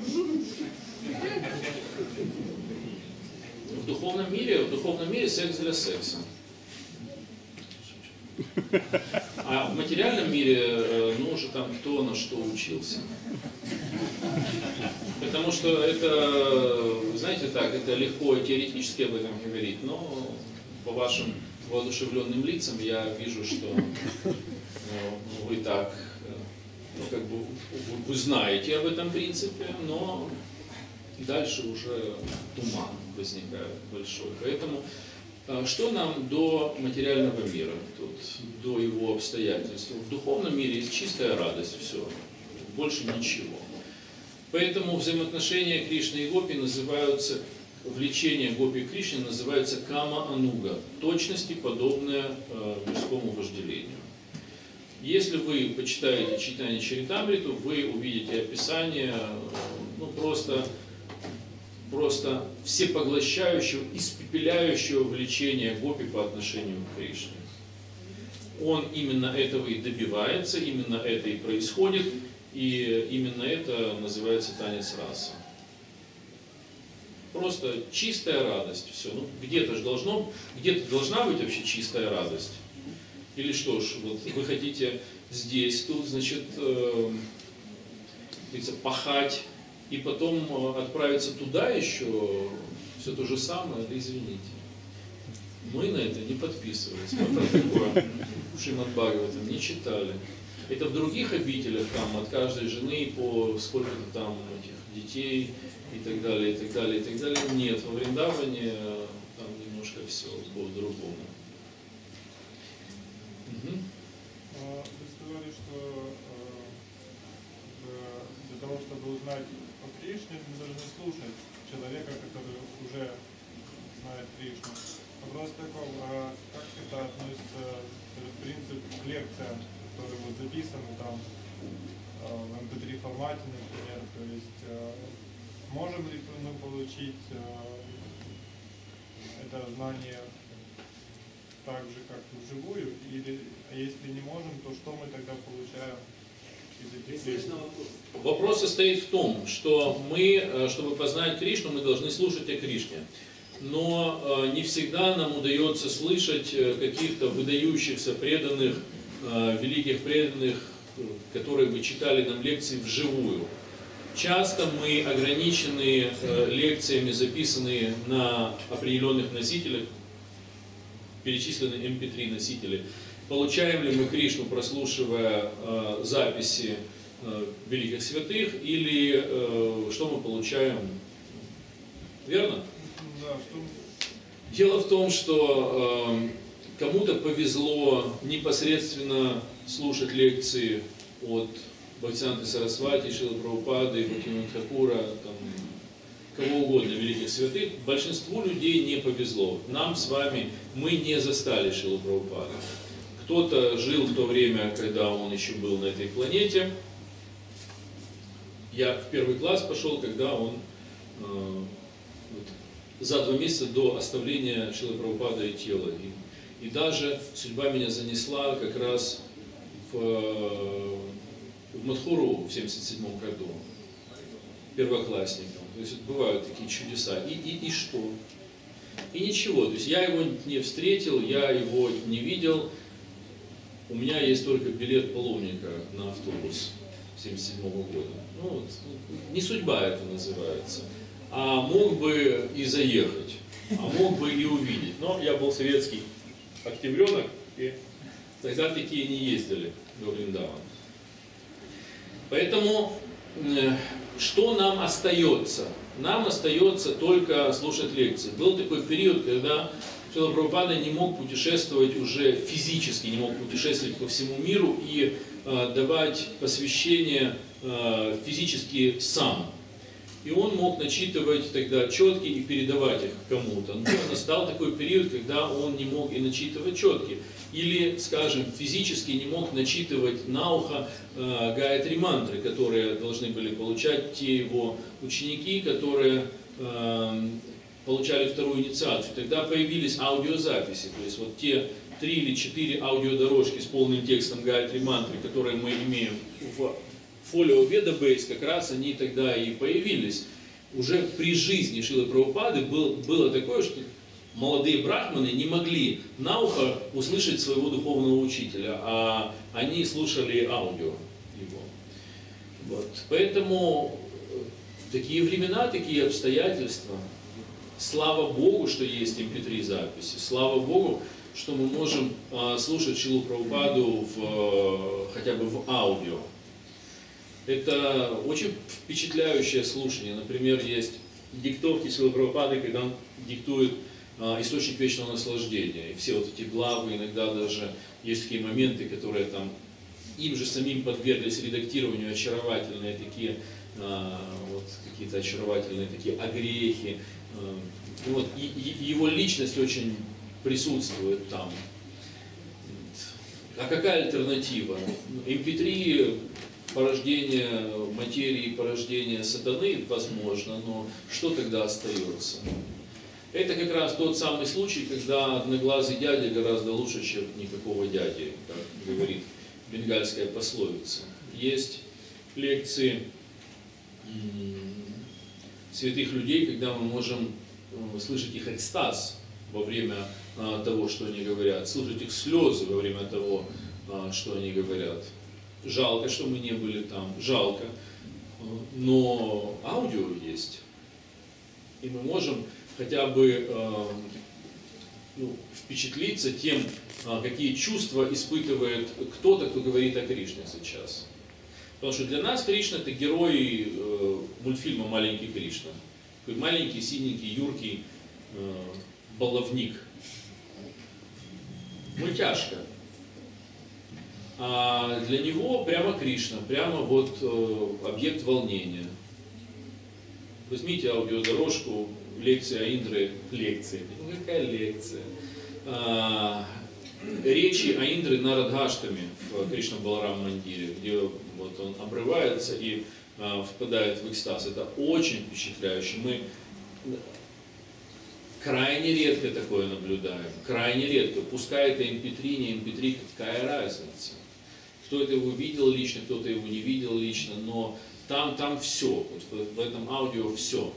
Speaker 1: В духовном мире, в духовном мире секс для секса. А в материальном мире, ну уже там кто на что учился. Потому что это, знаете так, это легко теоретически об этом говорить, но по вашим воодушевленным лицам я вижу, что ну, вы так, ну, как бы, вы знаете об этом принципе, но дальше уже туман возникает большой. Поэтому что нам до материального мира, тут, до его обстоятельств? В духовном мире есть чистая радость, все, больше ничего. Поэтому взаимоотношения Кришны и Гопи называются, влечение Гопи и Кришны называется кама-ануга, точности подобное э, мирскому вожделению. Если вы почитаете читание Чаритамриту, вы увидите описание э, ну, просто, просто всепоглощающего, испепеляющего влечения Гопи по отношению к Кришне. Он именно этого и добивается, именно это и происходит. И именно это называется танец раса. Просто чистая радость. Все. Ну, где-то же должно, где-то должна быть вообще чистая радость. Или что ж, вот вы хотите здесь, тут, значит, э, пахать, и потом отправиться туда еще, все то же самое, да извините. Мы на это не подписывались. Мы про такое в Шримад Бхагаватам не читали. Это в других обителях, там, от каждой жены по сколько-то там этих детей и так далее, и так далее, и так далее. Нет, во Вриндаване там немножко все по-другому. Угу.
Speaker 5: Вы сказали, что для того, чтобы узнать о Кришне, мы должны слушать человека, который уже знает Кришну. Вопрос такой, а как это относится, этот принцип, к лекциям, которые вот записаны там в эм пэ три формате, например, то есть можем ли мы получить это знание так же, как и вживую, или а если не можем, то что мы тогда получаем из этих лекций?
Speaker 1: Вопрос состоит в том, что мы, чтобы познать Кришну, мы должны слушать о Кришне. Но не всегда нам удается слышать каких-то выдающихся преданных, великих преданных, которые бы читали нам лекции вживую. Часто мы ограничены лекциями, записанные на определенных носителях, перечислены эм пэ три носители. Получаем ли мы Кришну, прослушивая записи великих святых, или что мы получаем? Верно?
Speaker 5: Да, что...
Speaker 1: Дело в том, что кому-то повезло непосредственно слушать лекции от Бхактисиданты Сарасвати, Шрилы Прабхупады, Бхактивинода Тхакура, там, кого угодно, великих святых. Большинству людей не повезло. Нам с вами, мы не застали Шрилу Прабхупаду. Кто-то жил в то время, когда он еще был на этой планете. Я в первый класс пошел, когда он э, вот, за два месяца до оставления Шрилы Прабхупады тела. И, и даже судьба меня занесла как раз в, в Мадхуру в семьдесят седьмом году, первоклассником. То есть бывают такие чудеса. И, и, и что? И ничего. То есть я его не встретил, я его не видел. У меня есть только билет паломника на автобус семьдесят седьмого года. Ну, вот, не судьба это называется. А мог бы и заехать, а мог бы и увидеть. Но я был советский октябренок, и тогда такие не ездили до Вриндавана. Поэтому что нам остается? Нам остается только слушать лекции. Был такой период, когда Шрила Прабхупада не мог путешествовать уже физически, не мог путешествовать по всему миру и э, давать посвящение э, физически сам. И он мог начитывать тогда четки и передавать их кому-то. Но настал такой период, когда он не мог и начитывать четки. Или, скажем, физически не мог начитывать на ухо э, гаятри мантры, которые должны были получать те его ученики, которые э, получали вторую инициацию. Тогда появились аудиозаписи, то есть вот те три или четыре аудиодорожки с полным текстом гаятри мантры, которые мы имеем в фолио Ведабейс, как раз они тогда и появились. Уже при жизни Шрилы Прабхупады был, было такое, что молодые брахманы не могли на ухо услышать своего духовного учителя, а они слушали аудио его. Вот. Поэтому такие времена, такие обстоятельства. Слава Богу, что есть эм пи три записи. Слава Богу, что мы можем э, слушать Шрилу Прабхупаду в, э, хотя бы в аудио. Это очень впечатляющее слушание. Например, есть диктовки Шрилы Прабхупады, когда он диктует э, источник вечного наслаждения. И все вот эти главы, иногда даже есть такие моменты, которые там им же самим подверглись редактированию, очаровательные такие, э, вот какие-то очаровательные такие огрехи. Э, и вот и, и его личность очень присутствует там. А какая альтернатива? эм пи три порождение материи, порождение сатаны, возможно, но что тогда остается? Это как раз тот самый случай, когда одноглазый дядя гораздо лучше, чем никакого дяди, как говорит бенгальская пословица. Есть лекции святых людей, когда мы можем слышать их экстаз во время того, что они говорят, слышать их слезы во время того, что они говорят. Жалко, что мы не были там, жалко, но аудио есть. И мы можем хотя бы э, ну, впечатлиться тем, э, какие чувства испытывает кто-то, кто говорит о Кришне сейчас. Потому что для нас Кришна — это герой э, мультфильма «Маленький Кришна». Такой маленький, синенький, юркий э, баловник. Мультяшка. А для него прямо Кришна, прямо вот э, объект волнения. Возьмите аудиодорожку, лекция Аиндры, лекции, ну какая лекция? А, речи Аиндры на Радхаштаме в Кришна-Баларам-мандире, где вот он обрывается и а, впадает в экстаз. Это очень впечатляюще. Мы крайне редко такое наблюдаем, крайне редко. Пускай это эм пи три, не эм пи три, какая разница? Кто-то его видел лично, кто-то его не видел лично, но там, там все, вот в, в этом аудио все.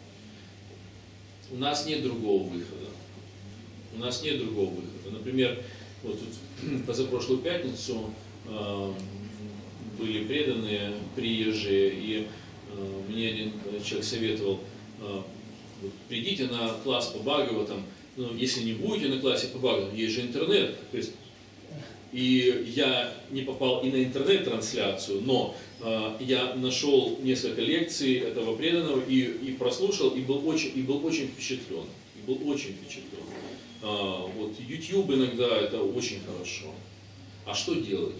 Speaker 1: У нас нет другого выхода. У нас нет другого выхода. Например, вот тут позапрошлую пятницу э, были преданные приезжие, и э, мне один человек советовал, э, вот, придите на класс по Бхагаватам, ну, если не будете на классе по Бхагаватам, есть же интернет. То есть, и я не попал и на интернет-трансляцию, но э, я нашел несколько лекций этого преданного и, и прослушал, и был очень, и был очень впечатлен. И был очень впечатлен. Э, вот YouTube иногда это очень хорошо. А что делать?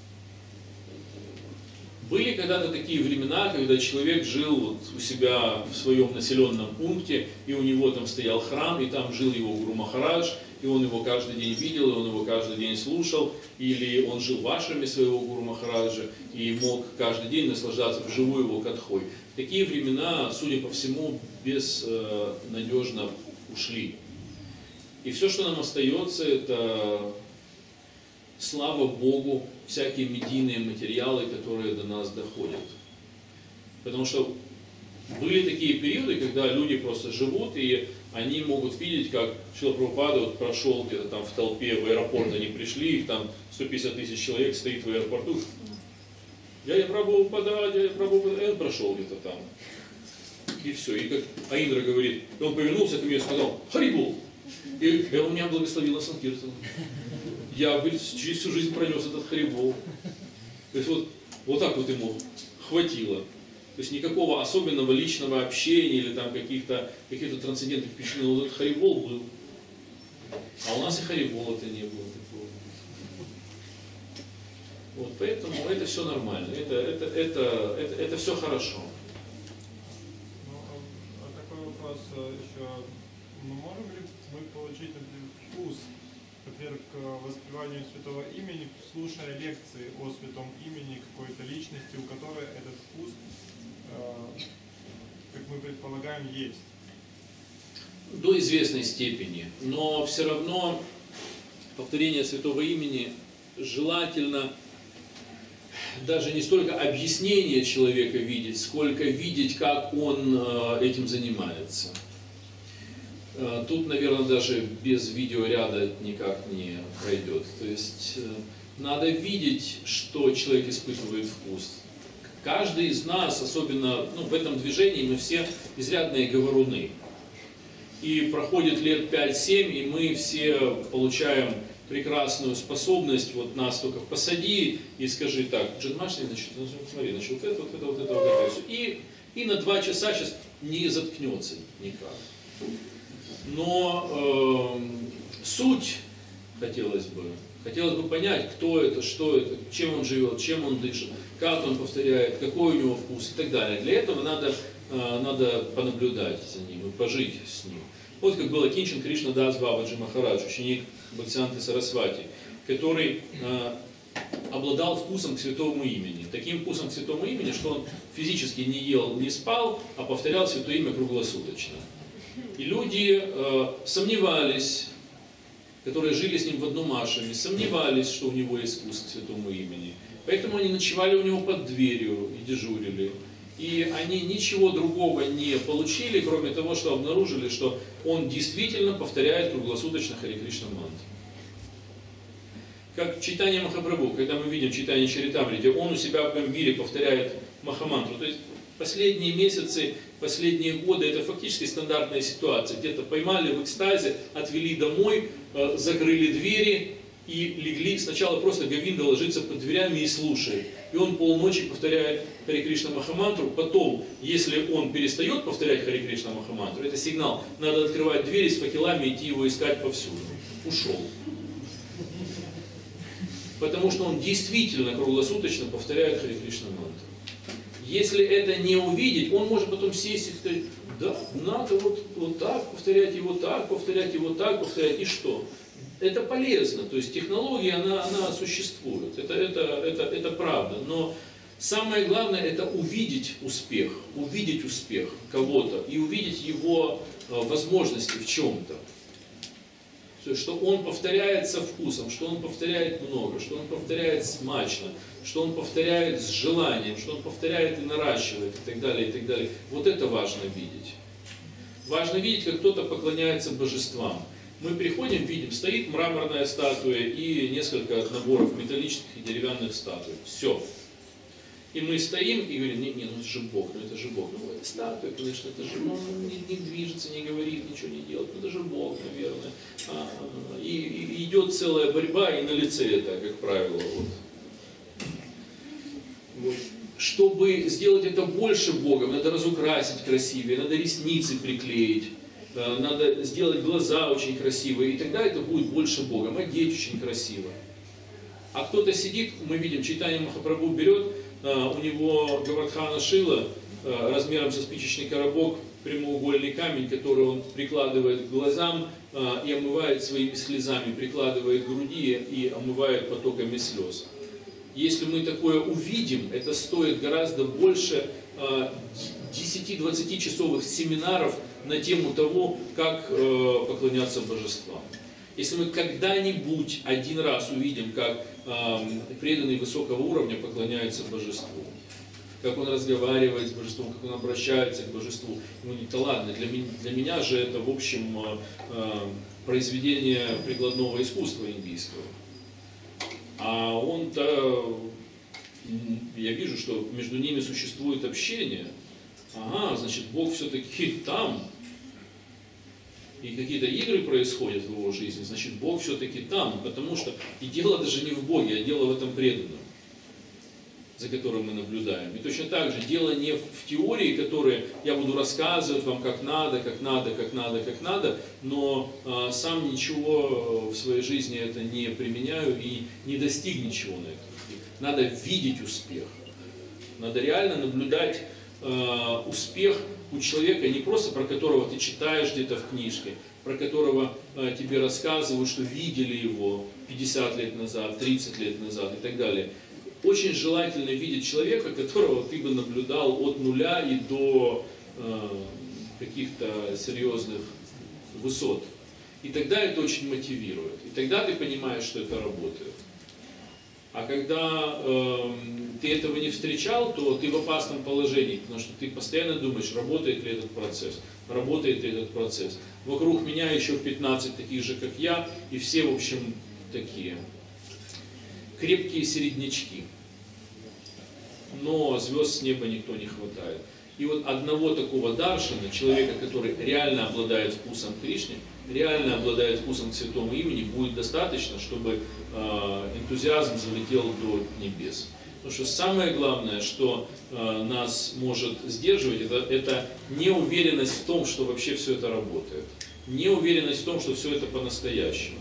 Speaker 1: Были когда-то такие времена, когда человек жил вот у себя в своем населенном пункте, и у него там стоял храм, и там жил его Гуру Махарадж, и он его каждый день видел, и он его каждый день слушал, или он жил в ашраме своего Гуру Махараджа и мог каждый день наслаждаться вживую его катхой. Такие времена, судя по всему, безнадежно ушли. И все, что нам остается, это, слава Богу, всякие медийные материалы, которые до нас доходят. Потому что были такие периоды, когда люди просто живут, и они могут видеть, как Шрила Прабхупада вот прошел где-то там в толпе, в аэропорт они пришли, их там сто пятьдесят тысяч человек стоит в аэропорту. Дядя Прабхупада, дядя Прабхупада, и он прошел где-то там. И все. И как Аиндра говорит, и он повернулся ко мне и сказал: «Харибол!» И он меня благословил Санкиртаном. Я через всю жизнь пронес этот харибол. То есть вот, вот так вот ему хватило. То есть никакого особенного личного общения или там каких-то каких-то трансцендентных впечатлений. Но этот харибол был. А у нас и харибола-то не было такого. Вот, поэтому это все нормально, это, это, это, это, это все хорошо.
Speaker 5: Ну, а такой вопрос еще. Мы можем ли мы получить, например, вкус, во-первых, к воспеванию святого имени, слушая лекции о святом имени какой-то личности, у которой этот вкус, э, как мы предполагаем, есть?
Speaker 1: До известной степени, но все равно повторение святого имени желательно даже не столько объяснение человека видеть, сколько видеть, как он этим занимается. Тут, наверное, даже без видеоряда никак не пройдет. То есть надо видеть, что человек испытывает вкус. Каждый из нас, особенно ну, в этом движении, мы все изрядные говоруны. И проходит лет пять-семь, и мы все получаем прекрасную способность, вот нас только посади и скажи так, Джанмашни, значит, смотри, значит, вот это, вот это, вот это, вот это. И, и на два часа сейчас не заткнется никак. Но э, суть хотелось бы, хотелось бы понять, кто это, что это, чем он живет, чем он дышит, как он повторяет, какой у него вкус и так далее. Для этого надо, э, надо понаблюдать за ним и пожить с ним. Вот как было Кинчан Кришна Дас Бабаджи Махарадж, ученик Бхактисиданты Сарасвати, который э, обладал вкусом к святому имени. Таким вкусом к святому имени, что он физически не ел, не спал, а повторял святое имя круглосуточно. И люди э, сомневались, которые жили с ним в одном ашраме, сомневались, что у него есть вкус к святому имени. Поэтому они ночевали у него под дверью и дежурили. И они ничего другого не получили, кроме того, что обнаружили, что он действительно повторяет круглосуточно Харе Кришна мантру. Как Чайтанья Махапрабху, когда мы видим Чайтанья Чаритамрити, он у себя в Гамбире повторяет Махамантру. То есть последние месяцы, последние годы это фактически стандартная ситуация. Где-то поймали в экстазе, отвели домой, закрыли двери и легли. Сначала просто Говинда ложится под дверями и слушает. И он полночи повторяет Харе Кришна Махамантру. Потом, если он перестает повторять Харе Кришна Махамантру, это сигнал, надо открывать двери с факелами и идти его искать повсюду. Ушел. Потому что он действительно круглосуточно повторяет Харе Кришна мантру. Если это не увидеть, он может потом сесть и сказать, да, надо вот, вот так повторять, и вот так повторять, и вот так повторять, и что? Это полезно, то есть технология, она, она существует, это, это, это, это правда, но самое главное это увидеть успех, увидеть успех кого-то и увидеть его возможности в чем-то. То есть, что он повторяет со вкусом, что он повторяет много, что он повторяет смачно, что он повторяет с желанием, что он повторяет и наращивает, и так далее, и так далее. Вот это важно видеть. Важно видеть, как кто-то поклоняется божествам. Мы приходим, видим, стоит мраморная статуя и несколько наборов металлических и деревянных статуй. Все. И мы стоим и говорим, нет, нет, ну это же Бог, ну это же Бог. Ну это статуя, конечно, это же, ну, он не, не движется, не говорит, ничего не делает, ну это же Бог, наверное. А, и, и идет целая борьба, и на лице это, как правило. Вот. Вот. Чтобы сделать это больше Богом, надо разукрасить красивее, надо ресницы приклеить, надо сделать глаза очень красивые, и тогда это будет больше Богом, одеть очень красиво. А кто-то сидит, мы видим, Чайтанья Махапрабху берет, у него Гавардхана Шила размером со спичечный коробок, прямоугольный камень, который он прикладывает к глазам и омывает своими слезами, прикладывает к груди и омывает потоками слез. Если мы такое увидим, это стоит гораздо больше десяти-двадцати часовых семинаров на тему того, как поклоняться божествам. Если мы когда-нибудь один раз увидим, как э, преданный высокого уровня поклоняется божеству, как он разговаривает с божеством, как он обращается к божеству, ему говорит, да ладно, для, ми для меня же это, в общем, э, э, произведение прикладного искусства индийского. А он-то, я вижу, что между ними существует общение. Ага, значит, Бог все-таки там. И какие-то игры происходят в его жизни, значит, Бог все-таки там, потому что и дело даже не в Боге, а дело в этом преданном. за которым мы наблюдаем. И точно так же дело не в теории, которые я буду рассказывать вам, как надо, как надо, как надо, как надо, но э, сам ничего в своей жизни это не применяю и не достиг ничего на этом. Надо видеть успех. Надо реально наблюдать э, успех у человека, не просто про которого ты читаешь где-то в книжке, про которого э, тебе рассказывают, что видели его пятьдесят лет назад, тридцать лет назад и так далее. Очень желательно видеть человека, которого ты бы наблюдал от нуля и до э, каких-то серьезных высот. И тогда это очень мотивирует. И тогда ты понимаешь, что это работает. А когда э, ты этого не встречал, то ты в опасном положении, потому что ты постоянно думаешь, работает ли этот процесс, работает ли этот процесс. Вокруг меня еще пятнадцать таких же, как я, и все, в общем, такие крепкие середнячки. Но звезд с неба никто не хватает. И вот одного такого даршана, человека, который реально обладает вкусом к Кришне, реально обладает вкусом к святому имени, будет достаточно, чтобы э, энтузиазм залетел до небес. Потому что самое главное, что э, нас может сдерживать, это, это неуверенность в том, что вообще все это работает. Неуверенность в том, что все это по-настоящему.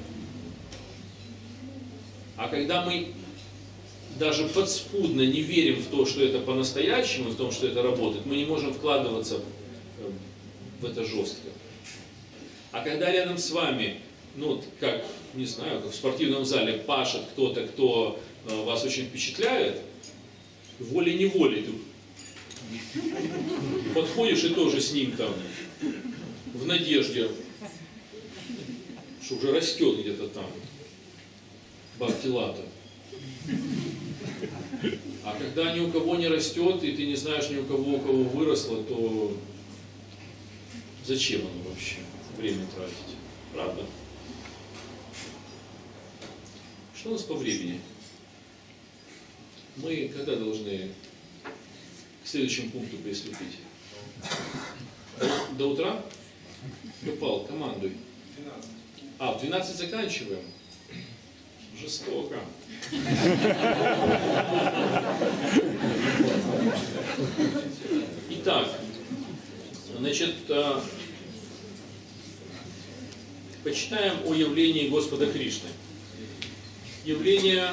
Speaker 1: А когда мы даже подспудно не верим в то, что это по-настоящему, в том, что это работает, мы не можем вкладываться в это жестко. А когда рядом с вами, ну, как, не знаю, как в спортивном зале пашет кто-то, кто э, вас очень впечатляет, волей-неволей ты подходишь и тоже с ним там, в надежде, что уже растет где-то там Бхактилата. А когда ни у кого не растет, и ты не знаешь ни у кого, у кого выросло, то зачем оно вообще? Время тратить. Правда? Что у нас по времени? Мы когда должны к следующему пункту приступить? До, до утра? Гопал, командуй. А, в двенадцать заканчиваем? Жестоко. Итак, значит, почитаем о явлении Господа Кришны. Явление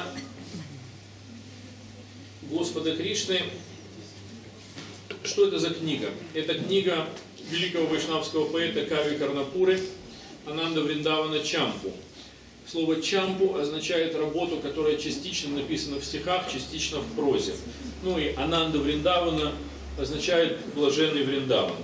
Speaker 1: Господа Кришны, что это за книга? Это книга великого вайшнавского поэта Кави Карнапуры Ананда Вриндавана Чампу. Слово «чампу» означает работу, которая частично написана в стихах, частично в прозе. Ну и Ананда Вриндавана означает «блаженный Вриндаван».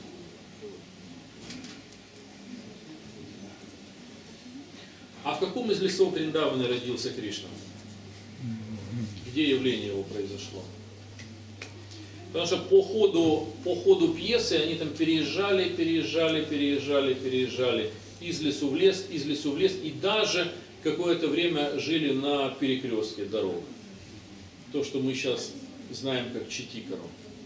Speaker 1: А в каком из лесов Вриндавана родился Кришна? Где явление его произошло? Потому что по ходу, по ходу пьесы они там переезжали, переезжали, переезжали, переезжали. Из лесу в лес, из лесу в лес, и даже какое-то время жили на перекрестке дорог. То, что мы сейчас знаем как Читикару.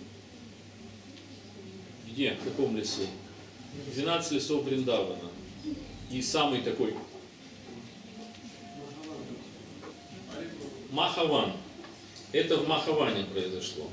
Speaker 1: Где? В каком лесу? двенадцать лесов Вриндавана. И самый такой Махаван. Это в Махаване произошло.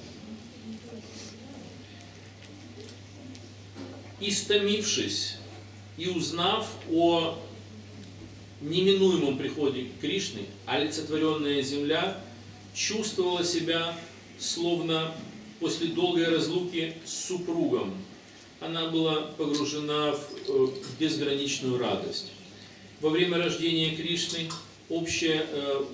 Speaker 1: Истомившись и узнав о неминуемом приходе Кришны, олицетворенная земля чувствовала себя словно после долгой разлуки с супругом. Она была погружена в безграничную радость. Во время рождения Кришны общее э,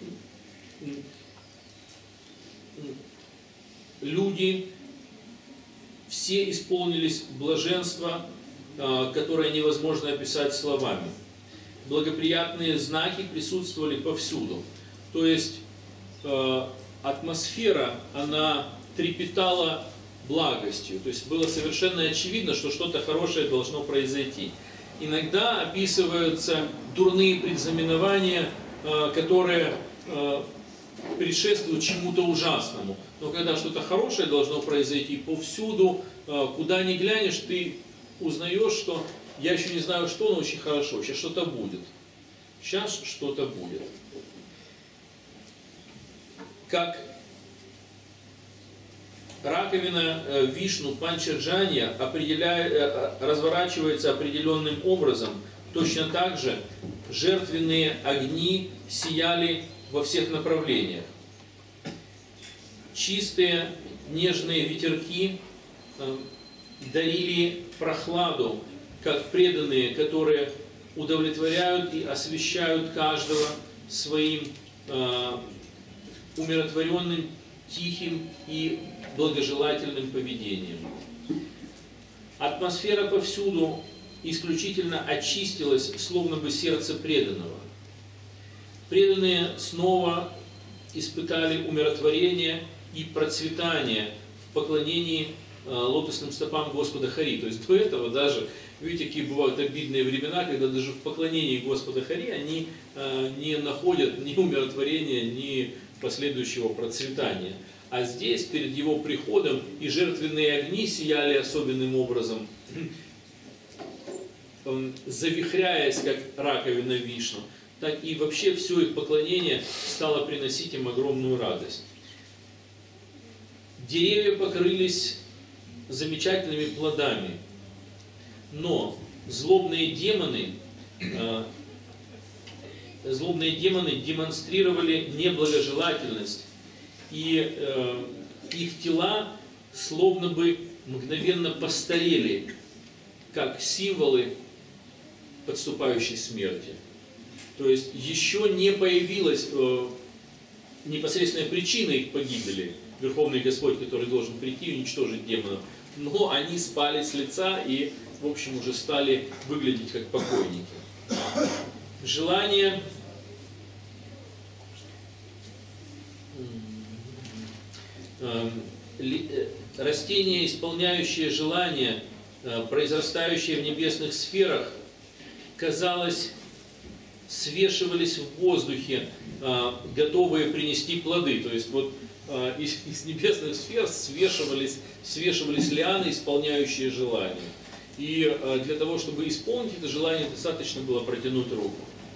Speaker 1: люди все исполнились блаженства, которое невозможно описать словами. Благоприятные знаки присутствовали повсюду. То есть э, атмосфера, она трепетала благостью. То есть было совершенно очевидно, что что-то хорошее должно произойти. Иногда описываются дурные предзнаменования, э, которые э, предшествуют чему-то ужасному. Но когда что-то хорошее должно произойти, повсюду, э, куда ни глянешь, ты узнаешь, что я еще не знаю что, но очень хорошо, сейчас что-то будет. Сейчас что-то будет. Как раковина э, Вишну Панчаджанья определяет, э, разворачивается определенным образом. Точно так же жертвенные огни сияли во всех направлениях. Чистые нежные ветерки э, дарили прохладу, как преданные, которые удовлетворяют и освещают каждого своим э, умиротворенным, тихим и благожелательным поведением. Атмосфера повсюду исключительно очистилась, словно бы сердце преданного. Преданные снова испытали умиротворение и процветание в поклонении э, лотосным стопам Господа Хари. То есть до этого даже, видите, какие бывают обидные времена, когда даже в поклонении Господа Хари они э, не находят ни умиротворения, ни последующего процветания. А здесь, перед его приходом, и жертвенные огни сияли особенным образом, завихряясь, как раковина Вишну, так и вообще все их поклонение стало приносить им огромную радость. Деревья покрылись замечательными плодами, но злобные демоны, э, злобные демоны демонстрировали неблагожелательность, и э, их тела словно бы мгновенно постарели, как символы подступающей смерти. То есть еще не появилась э, непосредственная причина их погибели, Верховный Господь, который должен прийти и уничтожить демонов, но они спали с лица и, в общем, уже стали выглядеть как покойники. Желание э, э, растения, исполняющие желания, э, произрастающие в небесных сферах, казалось, свешивались в воздухе, готовые принести плоды. То есть вот из, из небесных сфер свешивались, свешивались лианы, исполняющие желания. И для того, чтобы исполнить это желание, достаточно было протянуть руку.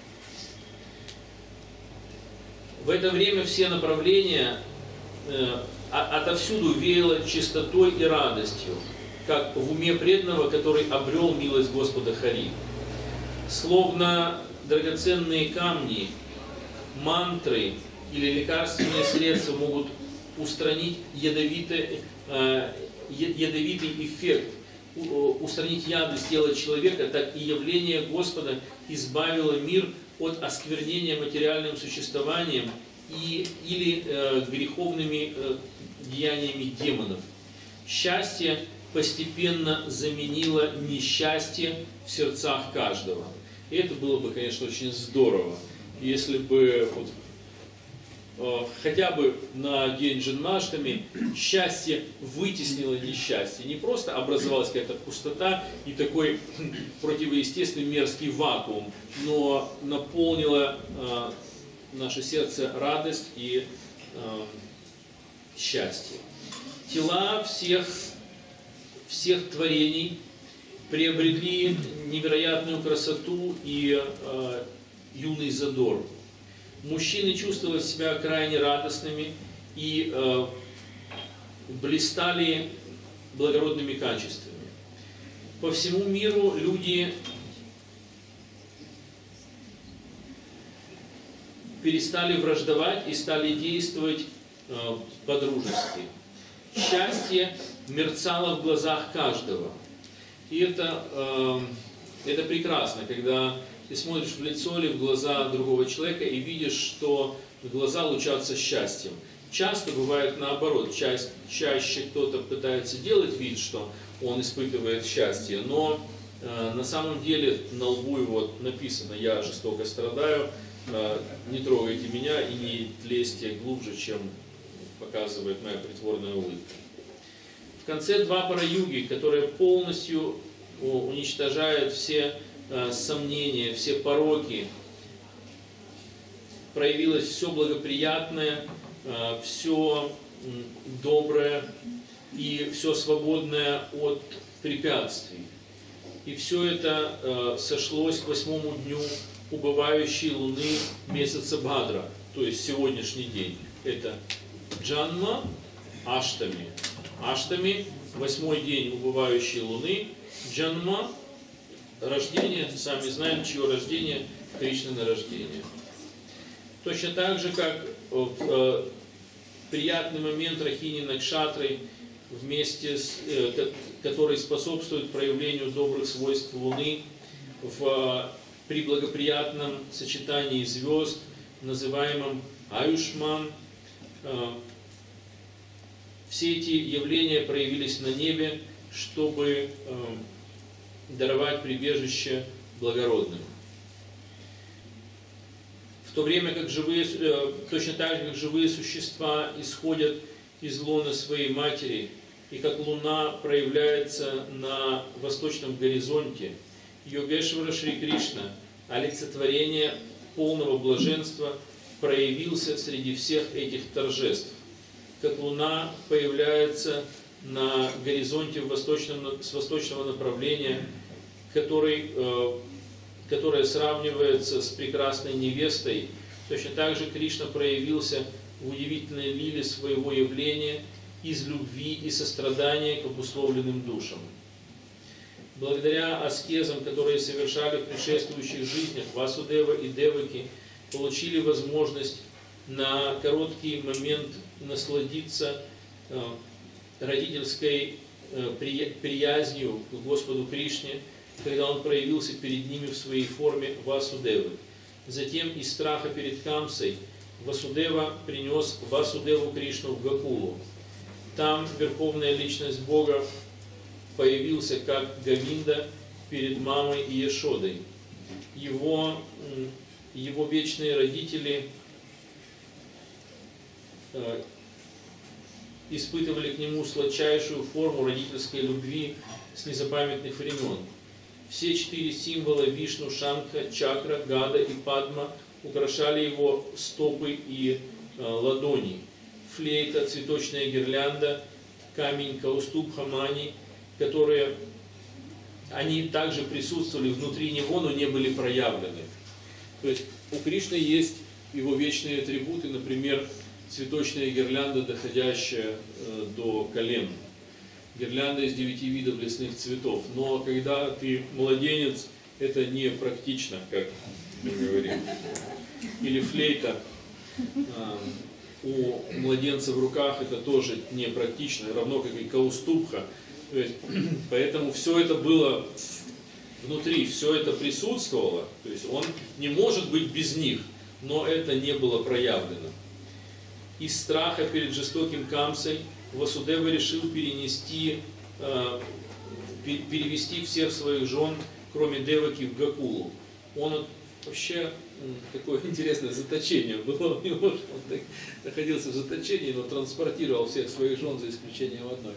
Speaker 1: В это время все направления отовсюду веяло чистотой и радостью, как в уме преданного, который обрел милость Господа Хари. Словно драгоценные камни, мантры или лекарственные средства могут устранить ядовитый, э, ядовитый эффект, устранить яд из тела человека, так и явление Господа избавило мир от осквернения материальным существованием и, или э, греховными э, деяниями демонов. Счастье постепенно заменило несчастье в сердцах каждого. И это было бы, конечно, очень здорово, если бы вот, э, хотя бы на день Джанмаштами счастье вытеснило несчастье. Не просто образовалась какая-то пустота и такой противоестественный мерзкий вакуум, но наполнило э, наше сердце радость и э, счастье. Тела всех, всех творений приобрели невероятную красоту и э, юный задор. Мужчины чувствовали себя крайне радостными и э, блистали благородными качествами. По всему миру люди перестали враждовать и стали действовать э, по-дружески. Счастье мерцало в глазах каждого. И это, э, это прекрасно, когда ты смотришь в лицо или в глаза другого человека и видишь, что глаза лучатся счастьем. Часто бывает наоборот, ча чаще кто-то пытается делать вид, что он испытывает счастье, но э, на самом деле на лбу его написано: «Я жестоко страдаю, э, не трогайте меня и не лезьте глубже, чем показывает моя притворная улыбка». В конце Двапара-юги, которая полностью уничтожает все э, сомнения, все пороки, проявилось все благоприятное, э, все э, доброе и все свободное от препятствий. И все это э, сошлось к восьмому дню убывающей луны месяца Бхадра, то есть сегодняшний день. Это Джанма Аштами. Аштами, восьмой день убывающей луны, Джанма, рождение, сами знаем, чье рождение, Кришны на рождение. Точно так же, как в э, приятный момент Рахини Накшатры, вместе с, э, который способствует проявлению добрых свойств Луны, в, э, при благоприятном сочетании звезд, называемом Аюшман, э, все эти явления проявились на небе, чтобы э, даровать прибежище благородным. В то время как живые, точно так же, как живые существа исходят из лона своей матери, и как луна проявляется на восточном горизонте, Йогешвара Шри Кришна, олицетворение полного блаженства, проявился среди всех этих торжеств. Как луна появляется на горизонте в восточном, с восточного направления, который которая сравнивается с прекрасной невестой, точно так же Кришна проявился в удивительной лиле своего явления из любви и сострадания к обусловленным душам. Благодаря аскезам, которые совершали в предшествующих жизнях, Васудева и Деваки получили возможность на короткий момент насладиться родительской приязнью к Господу Кришне, когда он проявился перед ними в своей форме Васудевы. Затем из страха перед Камсой Васудева принес Васудеву Кришну в Гакулу. Там Верховная Личность Бога появился как Говинда перед мамой и Яшодой. Его, его вечные родители э, испытывали к нему сладчайшую форму родительской любви с незапамятных времен. Все четыре символа Вишну, Шанха, Чакра, Гада и Падма украшали его стопы и э, ладони. Флейта, цветочная гирлянда, камень Каустуб-Хамани, которые они также присутствовали внутри него, но не были проявлены. То есть у Кришны есть его вечные атрибуты, например, цветочная гирлянда, доходящая э, до колен. Гирлянда из девяти видов лесных цветов. Но когда ты младенец, это не практично, как мы говорим. Или флейта а, у младенца в руках, это тоже не практично, равно как и каустубха. То есть, поэтому все это было внутри, все это присутствовало. То есть он не может быть без них, но это не было проявлено. Из страха перед жестоким Камсой Васудева решил перенести, э, перевести всех своих жен, кроме Деваки, в Гакулу. Он вообще, такое интересное заточение было у него, он находился в заточении, но транспортировал всех своих жен за исключением одной.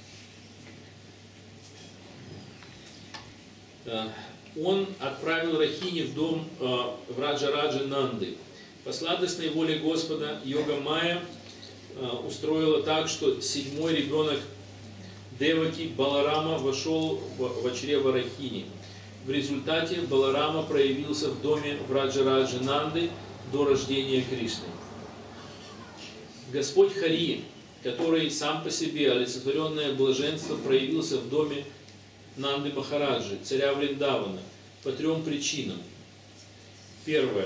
Speaker 1: Он отправил Рахини в дом э, в Раджа-Раджа Нанды. По сладостной воле Господа Йога Майя устроила так, что седьмой ребенок Деваки, Баларама, вошел в чрево Рахини. В результате Баларама проявился в доме Враджа-Раджа Нанды до рождения Кришны. Господь Хари, который сам по себе олицетворенное блаженство, проявился в доме Нанды Махараджи, царя Вриндавана, по трем причинам. Первое.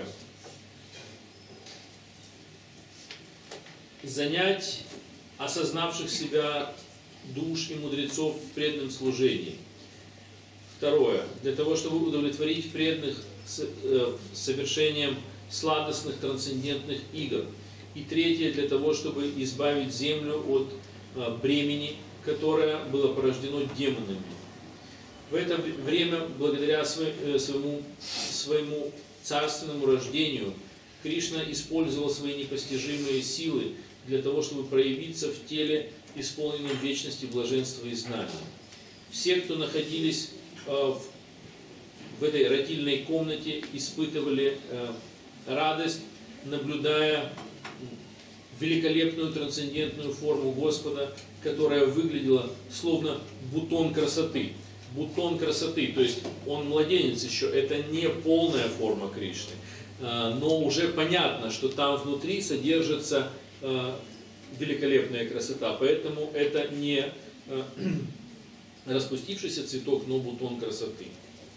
Speaker 1: Занять осознавших себя душ и мудрецов в преданном служении. Второе. Для того, чтобы удовлетворить преданных совершением сладостных трансцендентных игр. И третье. Для того, чтобы избавить землю от бремени, которое было порождено демонами. В это время, благодаря своему, своему царственному рождению, Кришна использовал свои непостижимые силы для того, чтобы проявиться в теле, исполненном вечности, блаженства и знаний. Все, кто находились э, в, в этой родильной комнате, испытывали э, радость, наблюдая великолепную трансцендентную форму Господа, которая выглядела словно бутон красоты. Бутон красоты, то есть он младенец еще, это не полная форма Кришны. Но уже понятно, что там внутри содержится великолепная красота. Поэтому это не э, распустившийся цветок, но бутон красоты.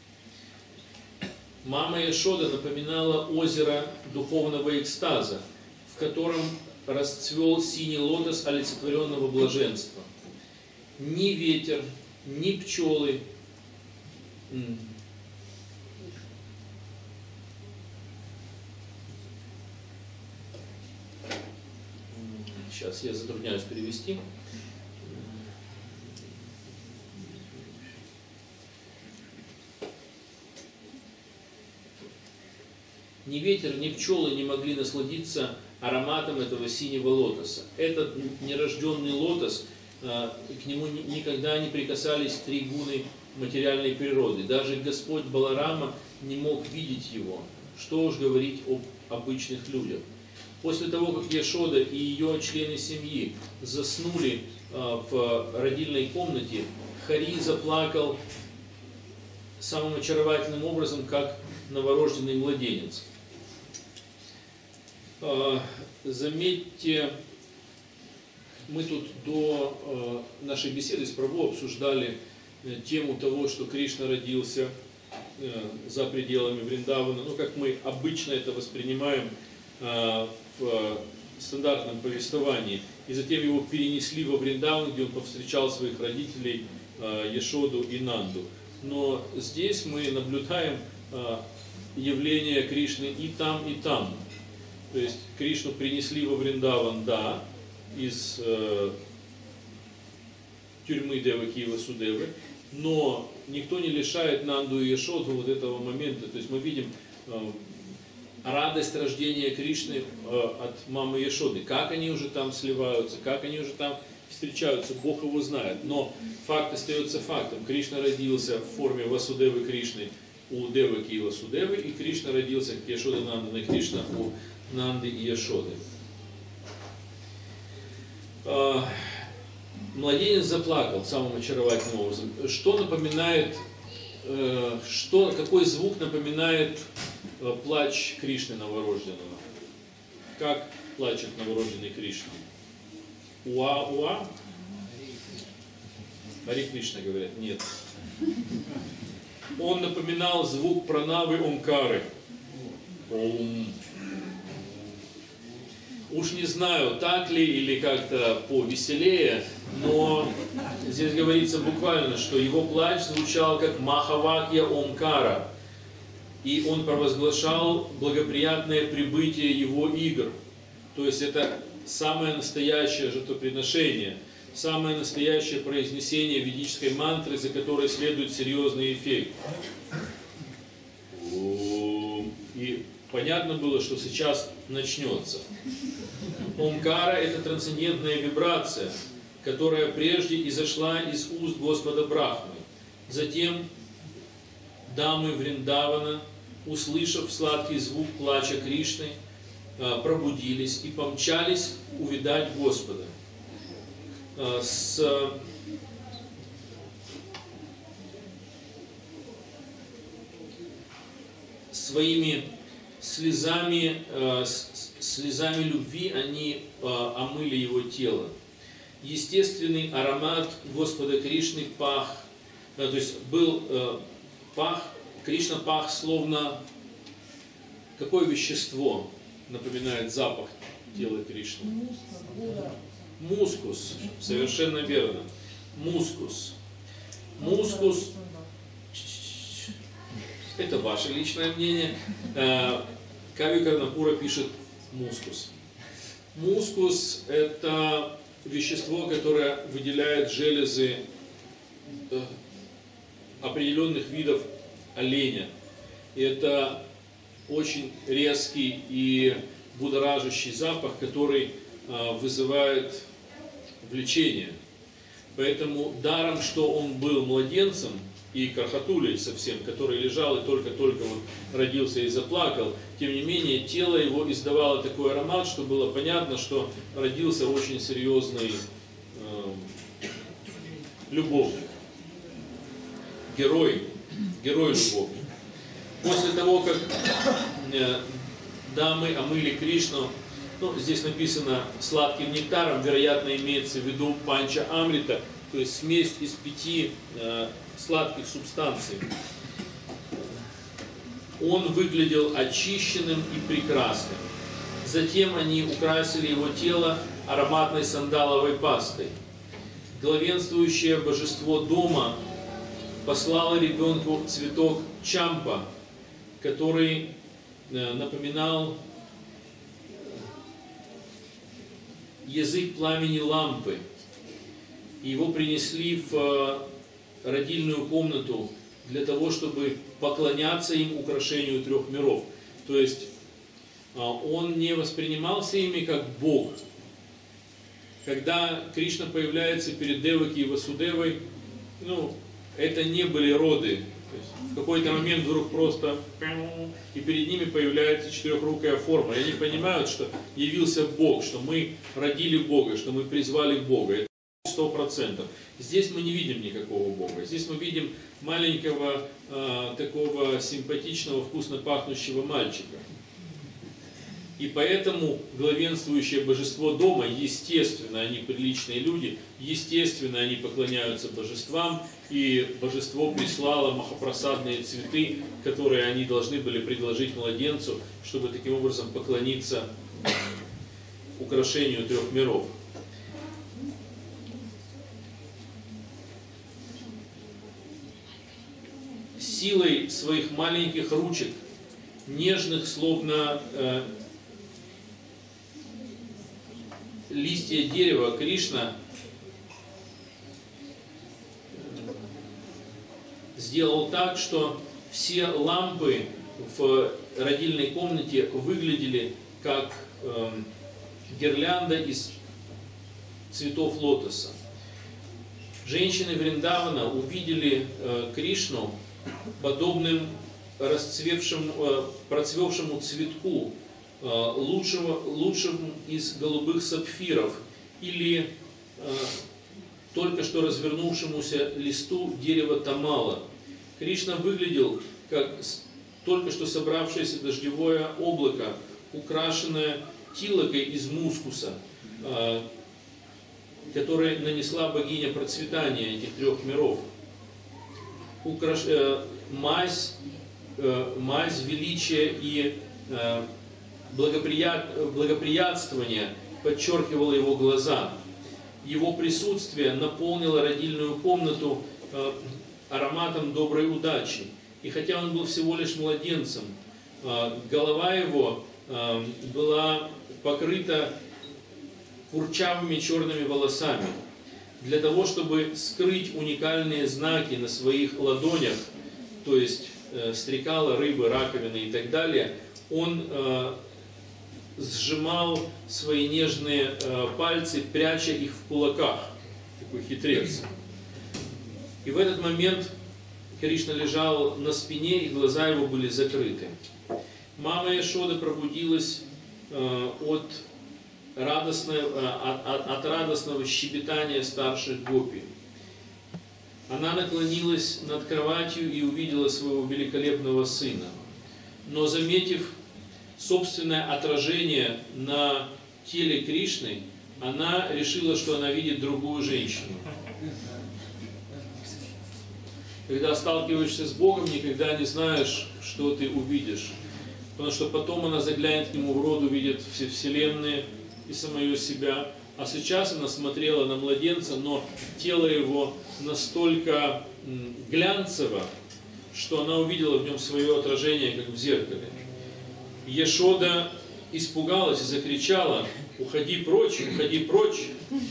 Speaker 1: Мама Яшода напоминала озеро духовного экстаза, в котором расцвел синий лотос олицетворенного блаженства. Ни ветер, ни пчелы сейчас я затрудняюсь перевести. Ни ветер, ни пчелы не могли насладиться ароматом этого синего лотоса. Этот нерожденный лотос, к нему никогда не прикасались три гуны материальной природы. Даже Господь Баларама не мог видеть его. Что уж говорить об обычных людях. После того, как Яшода и ее члены семьи заснули в родильной комнате, Хари заплакал самым очаровательным образом, как новорожденный младенец. Заметьте, мы тут до нашей беседы с Прабху обсуждали тему того, что Кришна родился за пределами Вриндавана, ну, как мы обычно это воспринимаем в стандартном повествовании. И затем его перенесли во Вриндаван, где он повстречал своих родителей Яшоду и Нанду. Но здесь мы наблюдаем явление Кришны и там, и там. То есть Кришну принесли во Вриндаван, да, из э, тюрьмы Деваки и Васудевы, но никто не лишает Нанду и Яшоду вот этого момента. То есть мы видим э, радость рождения Кришны э, от мамы Яшоды. Как они уже там сливаются, как они уже там встречаются, Бог его знает. Но факт остается фактом. Кришна родился в форме Васудевы Кришны у Деваки и Васудевы, и Кришна родился, как Яшода Нандана и Кришна у Нанды и Яшоды. Младенец заплакал самым очаровательным образом. Что напоминает, что, какой звук напоминает плач Кришны новорожденного? Как плачет новорожденный Кришна? Уа-уа? Хари Кришна говорят, нет. Он напоминал звук пранавы Омкары. Ом. Уж не знаю, так ли или как-то повеселее, но здесь говорится буквально, что его плач звучал как Махавакья Омкара, и он провозглашал благоприятное прибытие его игр. То есть это самое настоящее жертвоприношение, самое настоящее произнесение ведической мантры, за которой следует серьезный эффект. И понятно было, что сейчас начнется. Омкара – это трансцендентная вибрация, которая прежде изошла из уст Господа Брахмы. Затем дамы Вриндавана, услышав сладкий звук плача Кришны, пробудились и помчались увидать Господа. С своими слезами, слезами любви они омыли его тело. Естественный аромат Господа Кришны пах, то есть был пах, Кришна пах словно какое вещество напоминает запах тела Кришны? Мускус, совершенно верно. Мускус. Мускус. Это ваше личное мнение. Кави Карнапура пишет мускус. Мускус – это вещество, которое выделяет железы определенных видов оленя. И это очень резкий и будоражащий запах, который вызывает влечение. Поэтому даром, что он был младенцем и кархатулей совсем, который лежал и только-только вот родился и заплакал, тем не менее тело его издавало такой аромат, что было понятно, что родился очень серьезный э, любовник, герой, герой-любовник. После того, как э, дамы омыли Кришну Ну, здесь написано сладким нектаром, вероятно, имеется в виду панча амрита, то есть смесь из пяти э, сладких субстанций. Он выглядел очищенным и прекрасным. Затем они украсили его тело ароматной сандаловой пастой. Главенствующее божество дома послало ребенку цветок чампа, который напоминал язык пламени лампы. Его принесли в родильную комнату для того, чтобы поклоняться им украшению трех миров. То есть он не воспринимался ими как Бог. Когда Кришна появляется перед Деваки и Васудевой, ну, это не были роды. То есть в какой-то момент вдруг просто и перед ними появляется четырехрукая форма. И они понимают, что явился Бог, что мы родили Бога, что мы призвали Бога. Это сто процентов. Здесь мы не видим никакого Бога. Здесь мы видим маленького, э, такого симпатичного, вкусно пахнущего мальчика. И поэтому главенствующее божество дома, естественно, они приличные люди, естественно, они поклоняются божествам, и божество прислало махапрасадные цветы, которые они должны были предложить младенцу, чтобы таким образом поклониться украшению трех миров. Силой своих маленьких ручек, нежных, словно э, листья дерева, Кришна сделал так, что все лампы в родильной комнате выглядели как э, гирлянда из цветов лотоса. Женщины Вриндавана увидели э, Кришну подобным расцвевшему, э, процвевшему цветку, Лучшего, лучшим из голубых сапфиров или э, только что развернувшемуся листу дерева тамала. Кришна выглядел как только что собравшееся дождевое облако, украшенное тилокой из мускуса, э, которое нанесла богиня процветания этих трех миров. Украш... Э, мазь, э, мазь величия и э, Благоприят... благоприятствование подчеркивало его глаза. Его присутствие наполнило родильную комнату э, ароматом доброй удачи. И хотя он был всего лишь младенцем, э, голова его э, была покрыта курчавыми черными волосами. Для того, чтобы скрыть уникальные знаки на своих ладонях, то есть э, стрекала, рыбы, раковины и так далее, он э, сжимал свои нежные э, пальцы, пряча их в кулаках. Такой хитрец. И в этот момент Кришна лежал на спине, и глаза его были закрыты. Мама Яшода пробудилась э, от, радостного, э, от, от радостного щебетания старших гопи. Она наклонилась над кроватью и увидела своего великолепного сына. Но, заметив собственное отражение на теле Кришны, она решила, что она видит другую женщину. Когда сталкиваешься с Богом, никогда не знаешь, что ты увидишь. Потому что потом она заглянет к Нему в рот, увидит все вселенные и самое себя. А сейчас она смотрела на младенца, но тело его настолько глянцево, что она увидела в нем свое отражение, как в зеркале. Яшода испугалась и закричала: «Уходи прочь, уходи прочь!»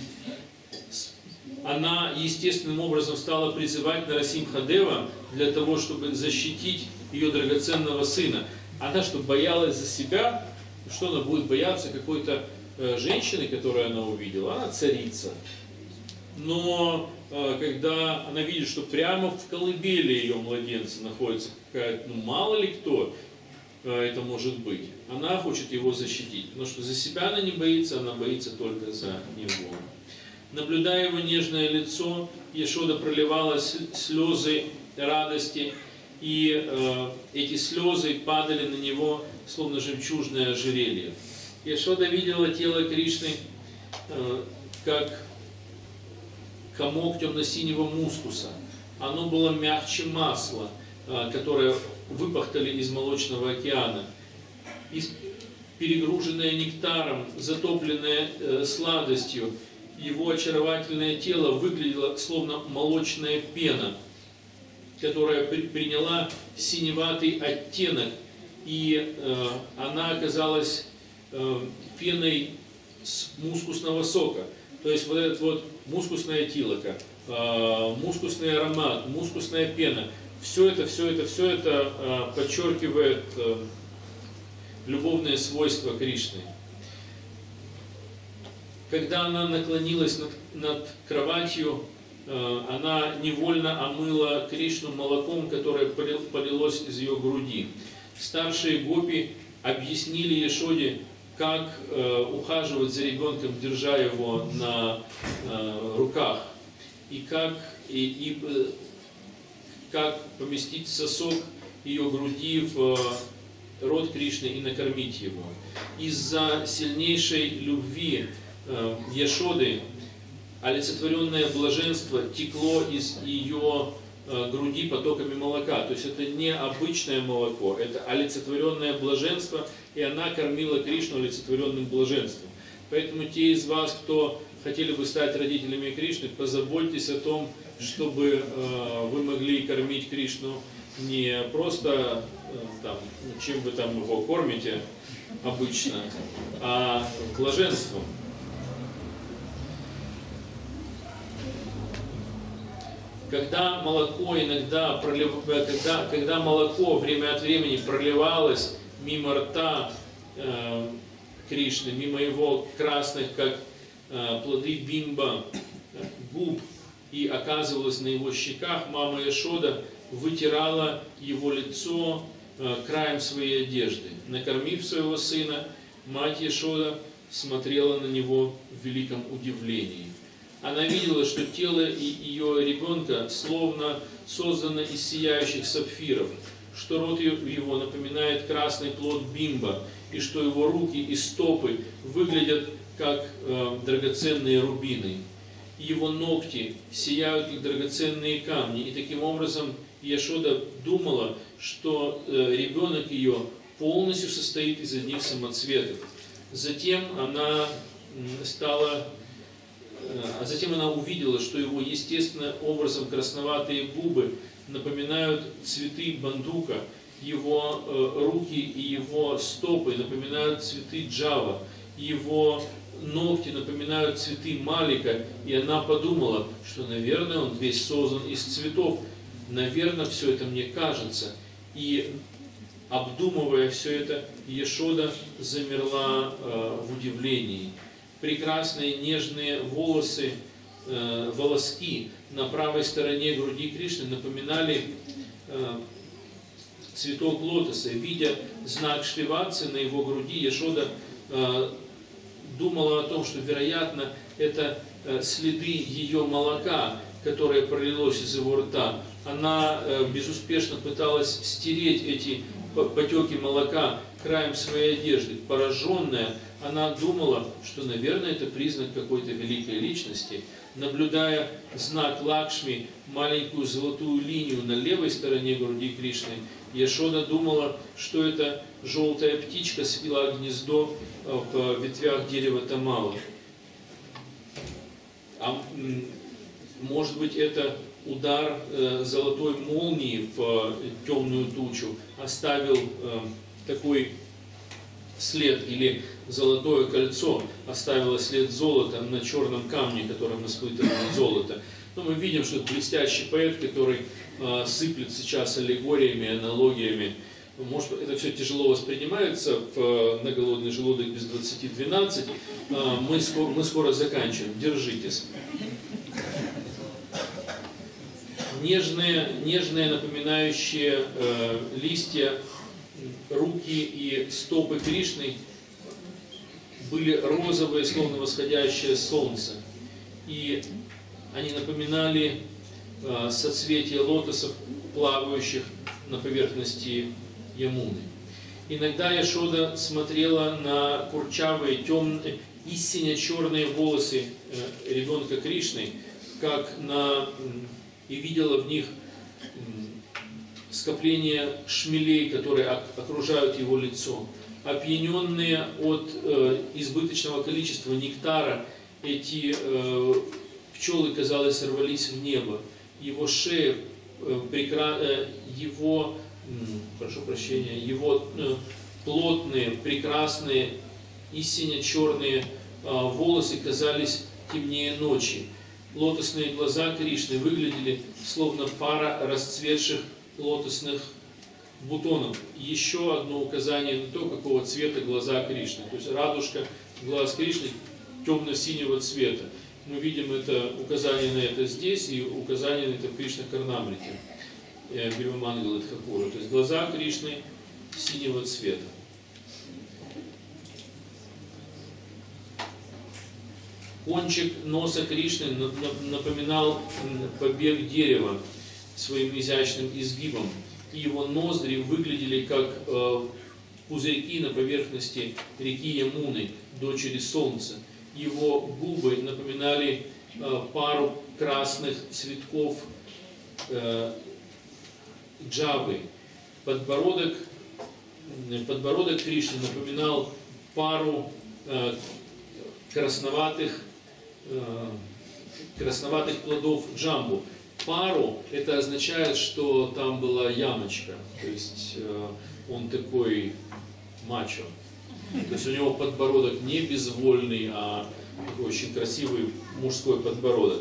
Speaker 1: Она естественным образом стала призывать Нарасимхадева для того, чтобы защитить ее драгоценного сына. Она что, боялась за себя? Что она будет бояться какой-то э, женщины, которую она увидела? Она царица. Но э, когда она видит, что прямо в колыбели ее младенца находится какая-то, ну мало ли кто, это может быть. Она хочет его защитить, потому что за себя она не боится, она боится только за него. Наблюдая его нежное лицо, Яшода проливала слезы радости, и э, эти слезы падали на него, словно жемчужное ожерелье. Яшода видела тело Кришны э, как комок темно-синего мускуса. Оно было мягче масла, э, которое выпахтали из молочного океана. И перегруженное нектаром, затопленное э, сладостью, его очаровательное тело выглядело словно молочная пена, которая при, приняла синеватый оттенок, и э, она оказалась э, пеной с мускусного сока. То есть вот этот вот мускусная тилока, э, мускусный аромат, мускусная пена, все это, все это, все это э, подчеркивает э, любовные свойства Кришны. Когда она наклонилась над, над кроватью, э, она невольно омыла Кришну молоком, которое полилось из ее груди. Старшие гопи объяснили Яшоде, как э, ухаживать за ребенком, держа его на э, руках, и как, и, и, э, как поместить сосок ее груди в э, рот Кришны и накормить его. Из-за сильнейшей любви э, Яшоды олицетворенное блаженство текло из ее э, груди потоками молока. То есть это не обычное молоко, это олицетворенное блаженство, и она кормила Кришну олицетворенным блаженством. Поэтому те из вас, кто хотели бы стать родителями Кришны, позаботьтесь о том, чтобы э, вы могли кормить Кришну не просто э, там, чем вы там его кормите обычно, а блаженством. Когда молоко иногда пролив... когда, когда молоко время от времени проливалось мимо рта э, Кришны, мимо его красных, как э, плоды бимба, губ, и оказывалось на его щеках, мама Яшода вытирала его лицо э, краем своей одежды. Накормив своего сына, мать Яшода смотрела на него в великом удивлении. Она видела, что тело ее ребенка словно создано из сияющих сапфиров, что рот его напоминает красный плод бимба, и что его руки и стопы выглядят как э, драгоценные рубины. Его ногти сияют как драгоценные камни, и таким образом Яшода думала, что э, ребенок ее полностью состоит из одних самоцветов. Затем она стала А затем она увидела, что его естественным образом красноватые губы напоминают цветы бандука, его э, руки и его стопы напоминают цветы джава, его ногти напоминают цветы малика, и она подумала, что, наверное, он весь создан из цветов. Наверное, все это мне кажется. И, обдумывая все это, Яшода замерла э, в удивлении. Прекрасные нежные волосы, э, волоски на правой стороне груди Кришны напоминали э, цветок лотоса. Видя знак Шриватсы на его груди, Яшода э, думала о том, что, вероятно, это э, следы ее молока, которое пролилось из его рта. Она э, безуспешно пыталась стереть эти потеки молока краем своей одежды. Пораженная, она думала, что, наверное, это признак какой-то великой личности. Наблюдая знак Лакшми, маленькую золотую линию на левой стороне груди Кришны, Яшода думала, что это желтая птичка свила гнездо в ветвях дерева Тамала. А может быть, это удар э, золотой молнии в темную тучу оставил э, такой след, или золотое кольцо оставило след золота на черном камне, которым испытывает золото. Но мы видим, что это блестящий поэт, который э, сыплет сейчас аллегориями, аналогиями. Может, это все тяжело воспринимается в, на голодный желудок без двадцати двенадцать. Э, мы, скоро, мы скоро заканчиваем. Держитесь. Нежные, нежные напоминающие э, листья, руки и стопы Кришны были розовые, словно восходящее солнце. И они напоминали э, соцветия лотосов, плавающих на поверхности Ямуны. Иногда Яшода смотрела на курчавые, темные, истинно черные волосы ребенка Кришны, как на, и видела в них скопление шмелей, которые окружают его лицо. Опьяненные от э, избыточного количества нектара, эти э, пчелы, казалось, сорвались в небо. Его шея, э, прекра... э, его, э, прошу прощения, его э, плотные, прекрасные, истинно черные э, волосы казались темнее ночи. Лотосные глаза Кришны выглядели словно пара расцветших лотосных бутонов. Еще одно указание на то, какого цвета глаза Кришны. То есть радужка глаз Кришны темно-синего цвета. Мы видим это указание на это здесь и указание на это в Кришна Карнамрите, Бивамангала Тхакура. То есть глаза Кришны синего цвета. Кончик носа Кришны напоминал побег дерева своим изящным изгибом. И его ноздри выглядели как э, пузырьки на поверхности реки Ямуны, дочери солнца. Его губы напоминали э, пару красных цветков э, джавы. Подбородок, подбородок Кришны напоминал пару э, красноватых, э, красноватых плодов джамбу. Пару, это означает, что там была ямочка, то есть э, он такой мачо. То есть у него подбородок не безвольный, а такой очень красивый мужской подбородок.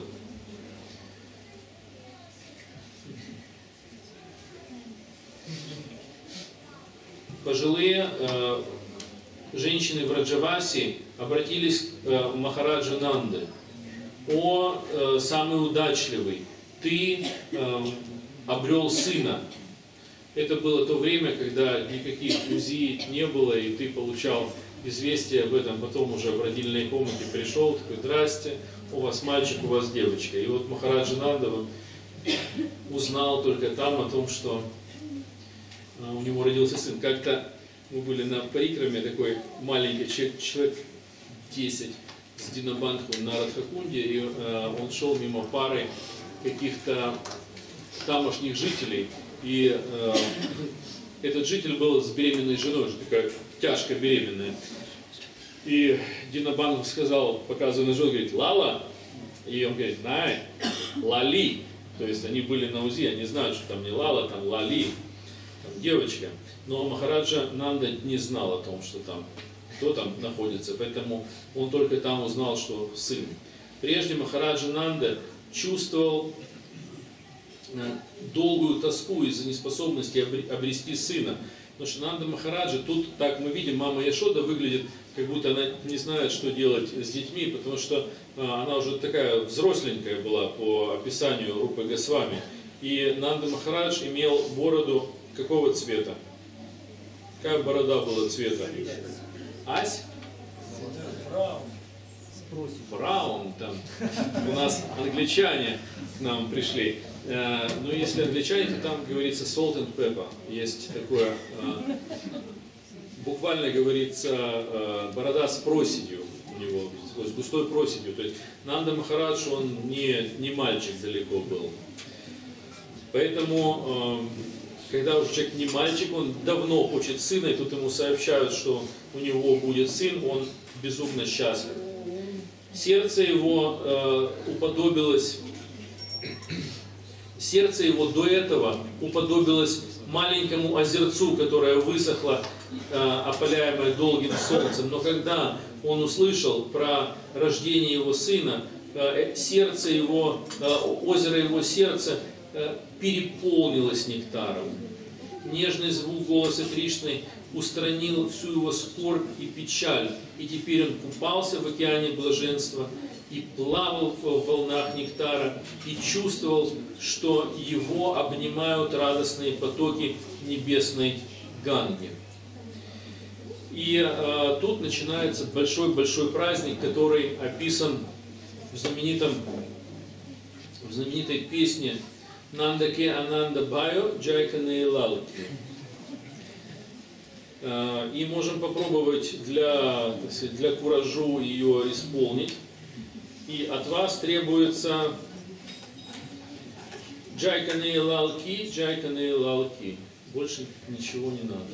Speaker 1: Пожилые э, женщины в Раджаваси обратились к э, Махараджа Нанде: «О, э, самый удачливый, ты э, обрел сына». Это было то время, когда никаких УЗИ не было, и ты получал известие об этом потом уже в родильной комнате пришел, такой: «Здрасте, у вас мальчик, у вас девочка». И вот Махараджа Нанда узнал только там о том, что э, у него родился сын. Как-то мы были на парикраме, такой маленький человек, человек десять, с Динабандхом на Радхакунде, и э, он шел мимо пары каких-то тамошних жителей, и э, этот житель был с беременной женой, такая тяжко беременная. И Динабандх сказал, показывая на жену, говорит: «Лала», и он говорит: «Най, Лали». То есть они были на УЗИ, они знают, что там не Лала, там Лали, там девочка. Но Махараджа Нанда не знал о том, что там, кто там находится, поэтому он только там узнал, что сын. Прежде Махараджа Нанда чувствовал долгую тоску из-за неспособности обрести сына. Потому что Нанда Махараджа, тут, так мы видим, мама Яшода выглядит, как будто она не знает, что делать с детьми, потому что а, она уже такая взросленькая была по описанию Рупы Госвами. И Нанда Махарадж имел бороду какого цвета? Какая борода была цвета? Ась? Браун, там у нас англичане к нам пришли. Э, но если англичане, то там говорится salt and pepper. Есть такое, э, буквально говорится, э, борода с проседью у него, с густой проседью. То есть Нанда Махарадж, он не, не мальчик далеко был. Поэтому, э, когда уже человек не мальчик, он давно хочет сына, и тут ему сообщают, что у него будет сын, он безумно счастлив. Сердце его э, уподобилось, сердце его до этого уподобилось маленькому озерцу, которое высохло, э, опаляемое долгим солнцем. Но когда он услышал про рождение его сына, э, сердце его, э, озеро его сердца э, переполнилось нектаром. Нежный звук голоса Кришны устранил всю его скорбь и печаль, и теперь он купался в океане блаженства и плавал в волнах нектара, и чувствовал, что его обнимают радостные потоки небесной Ганги. И э, тут начинается большой-большой праздник, который описан в, знаменитом, в знаменитой песне «Нандаке Ананда Байо Джайкане Лалки». И можем попробовать для, так сказать, для куражу ее исполнить. И от вас требуется джайкане лалки, джайкане лалки. Больше ничего не надо.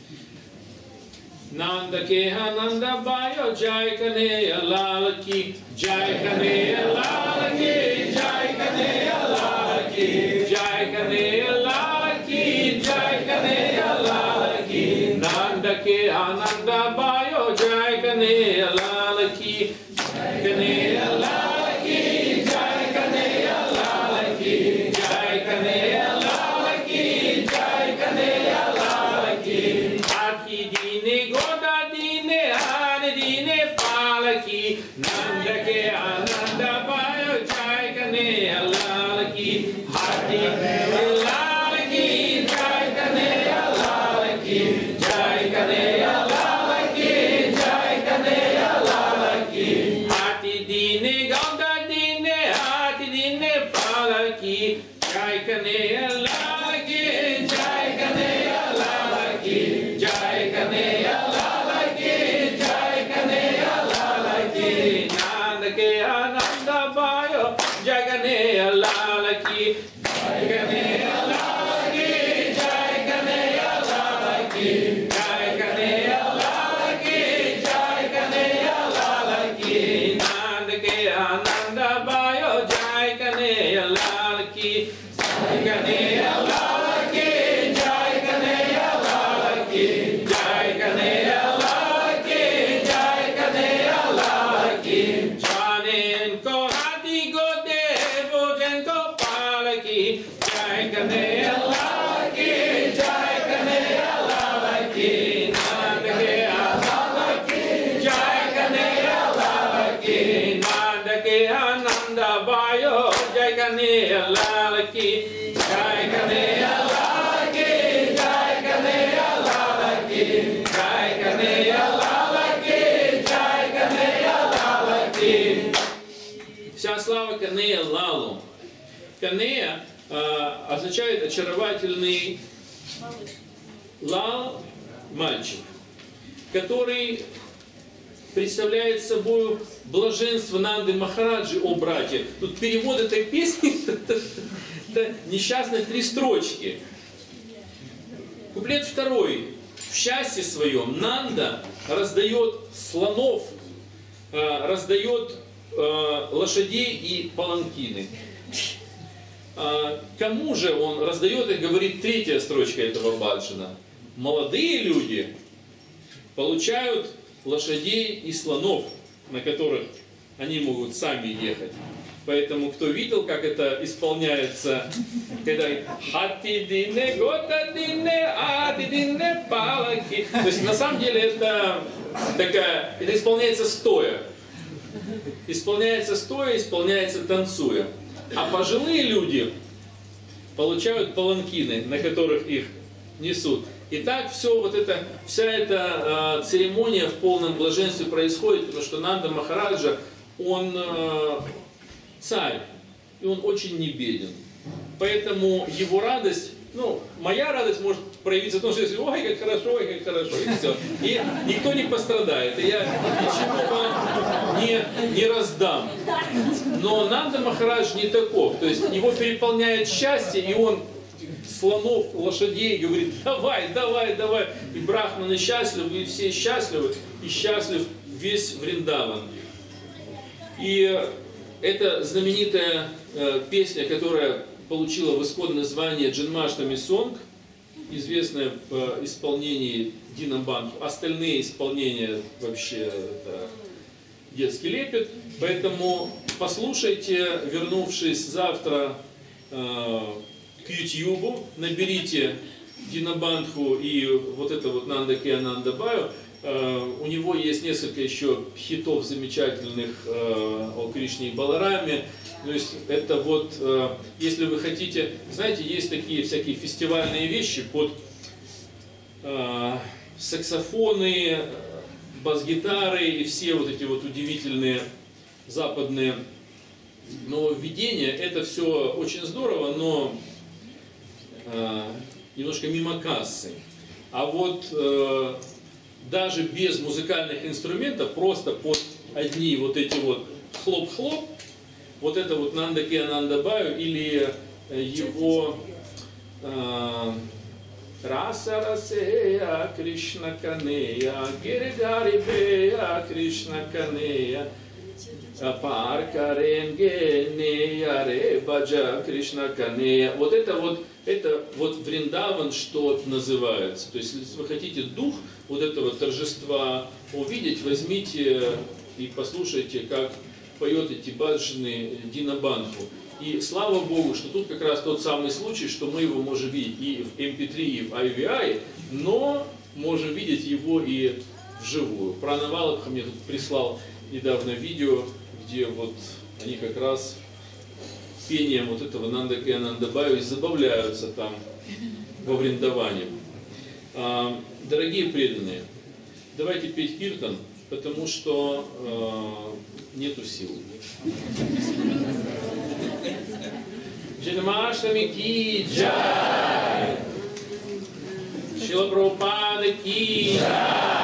Speaker 1: Нанда кеха нанда байо, джайкане лалки, джайкане лалки, джайкане лалки, джайкане лалки, джайкане лалки. Нанда кеха нанда байо, джайкане лалки, джайкане лалки, джайкане лалки, джайкане лалки, джайкане лалки. Ати dine goda dine ane dine palaki, nanda ke ananda bayo jaikane alalaki, ati alalaki, jaikane alalaki, jaikane alalaki, jaikane alalaki, ati dine goda dine ati dine palaki, jaikane alalaki, jaikane alalaki, jaikane alalaki, jaikane alalaki, nanda ke ananda bayo, jaikane alalaki, jaikane alalaki, jaikane alalaki, jaikane alalaki, jaikane alalaki, nanda ke ananda bayo, jaikane alalaki, jaikane alalaki, jaikane alalaki, jaikane alalaki, jaikane alalaki, janen ko hati go devo den ko palaki, jaikane alalaki, jaikane alalaki, nanda ke alalaki, jaikane alalaki, nanda ke ananda bayo, jaikane alalaki, jaikane alalaki, jaikane alalaki, jaikane alalaki, jaikane alalaki. Вся слава Канея Лалу. Канея а, означает очаровательный лал, мальчик, который представляет собой блаженство Нанды Махараджи, о братья. Тут перевод этой песни это несчастных три строчки. Куплет второй. В счастье своем Нанда раздает слонов, раздает лошадей и паланкины. Кому же он раздает, и говорит третья строчка этого баджана. Молодые люди получают лошадей и слонов, на которых они могут сами ехать. Поэтому, кто видел, как это исполняется, когда хати дине гота дине ати дине палаки. То есть, на самом деле, это такая, это исполняется стоя. Исполняется стоя, исполняется танцуя. А пожилые люди получают паланкины, на которых их несут. И так все вот это, вся эта э, церемония в полном блаженстве происходит, потому что Нанда Махараджа, он э, царь, и он очень не беден. Поэтому его радость, ну, моя радость может проявиться в том, что если ой, как хорошо, ой, как хорошо, и все. И никто не пострадает, и я ничего вам не, не раздам. Но Нанда Махарадж не таков, то есть его переполняет счастье, и он слонов, лошадей говорит, давай, давай, давай. И брахманы счастливы, и все счастливы, и счастлив весь Вриндаван. И это знаменитая э, песня, которая получила в исходе название Джанмаштами Сонг, известная в э, исполнении Дина Бандху. Остальные исполнения вообще это детский лепет. Поэтому послушайте, вернувшись завтра э, к Ютьюбу, наберите Дина Бандху и вот это вот Нанда Ке Ананда Баю. Uh, у него есть несколько еще хитов замечательных uh, о Кришне и Балараме. То есть это вот, uh, если вы хотите, знаете, есть такие всякие фестивальные вещи под uh, саксофоны, бас-гитары и все вот эти вот удивительные западные нововведения. Это все очень здорово, но uh, немножко мимо кассы. А вот э, даже без музыкальных инструментов, просто под одни вот эти вот хлоп-хлоп, вот это вот Нандаке Нандабаю или его э, Раса Расея Кришна Канея Гиригари Бея Кришна Канея Парка Ренге Нея Ребаджа Кришна Канея. Вот это вот, это вот Вриндаван, что называется. То есть, если вы хотите дух вот этого торжества увидеть, возьмите и послушайте, как поет эти баджаны Динабандху. И слава Богу, что тут как раз тот самый случай, что мы его можем видеть и в эм пи три, и в ай ви ай, но можем видеть его и вживую. Пранавалабха мне тут прислал недавно видео, где вот они как раз пением вот этого Нандаке Нандабаю забавляются там во Вриндаване. А, дорогие преданные, давайте петь киртан, потому что э, нету сил. Джанмаштами ки джай, Шрила Прабхупада ки джай.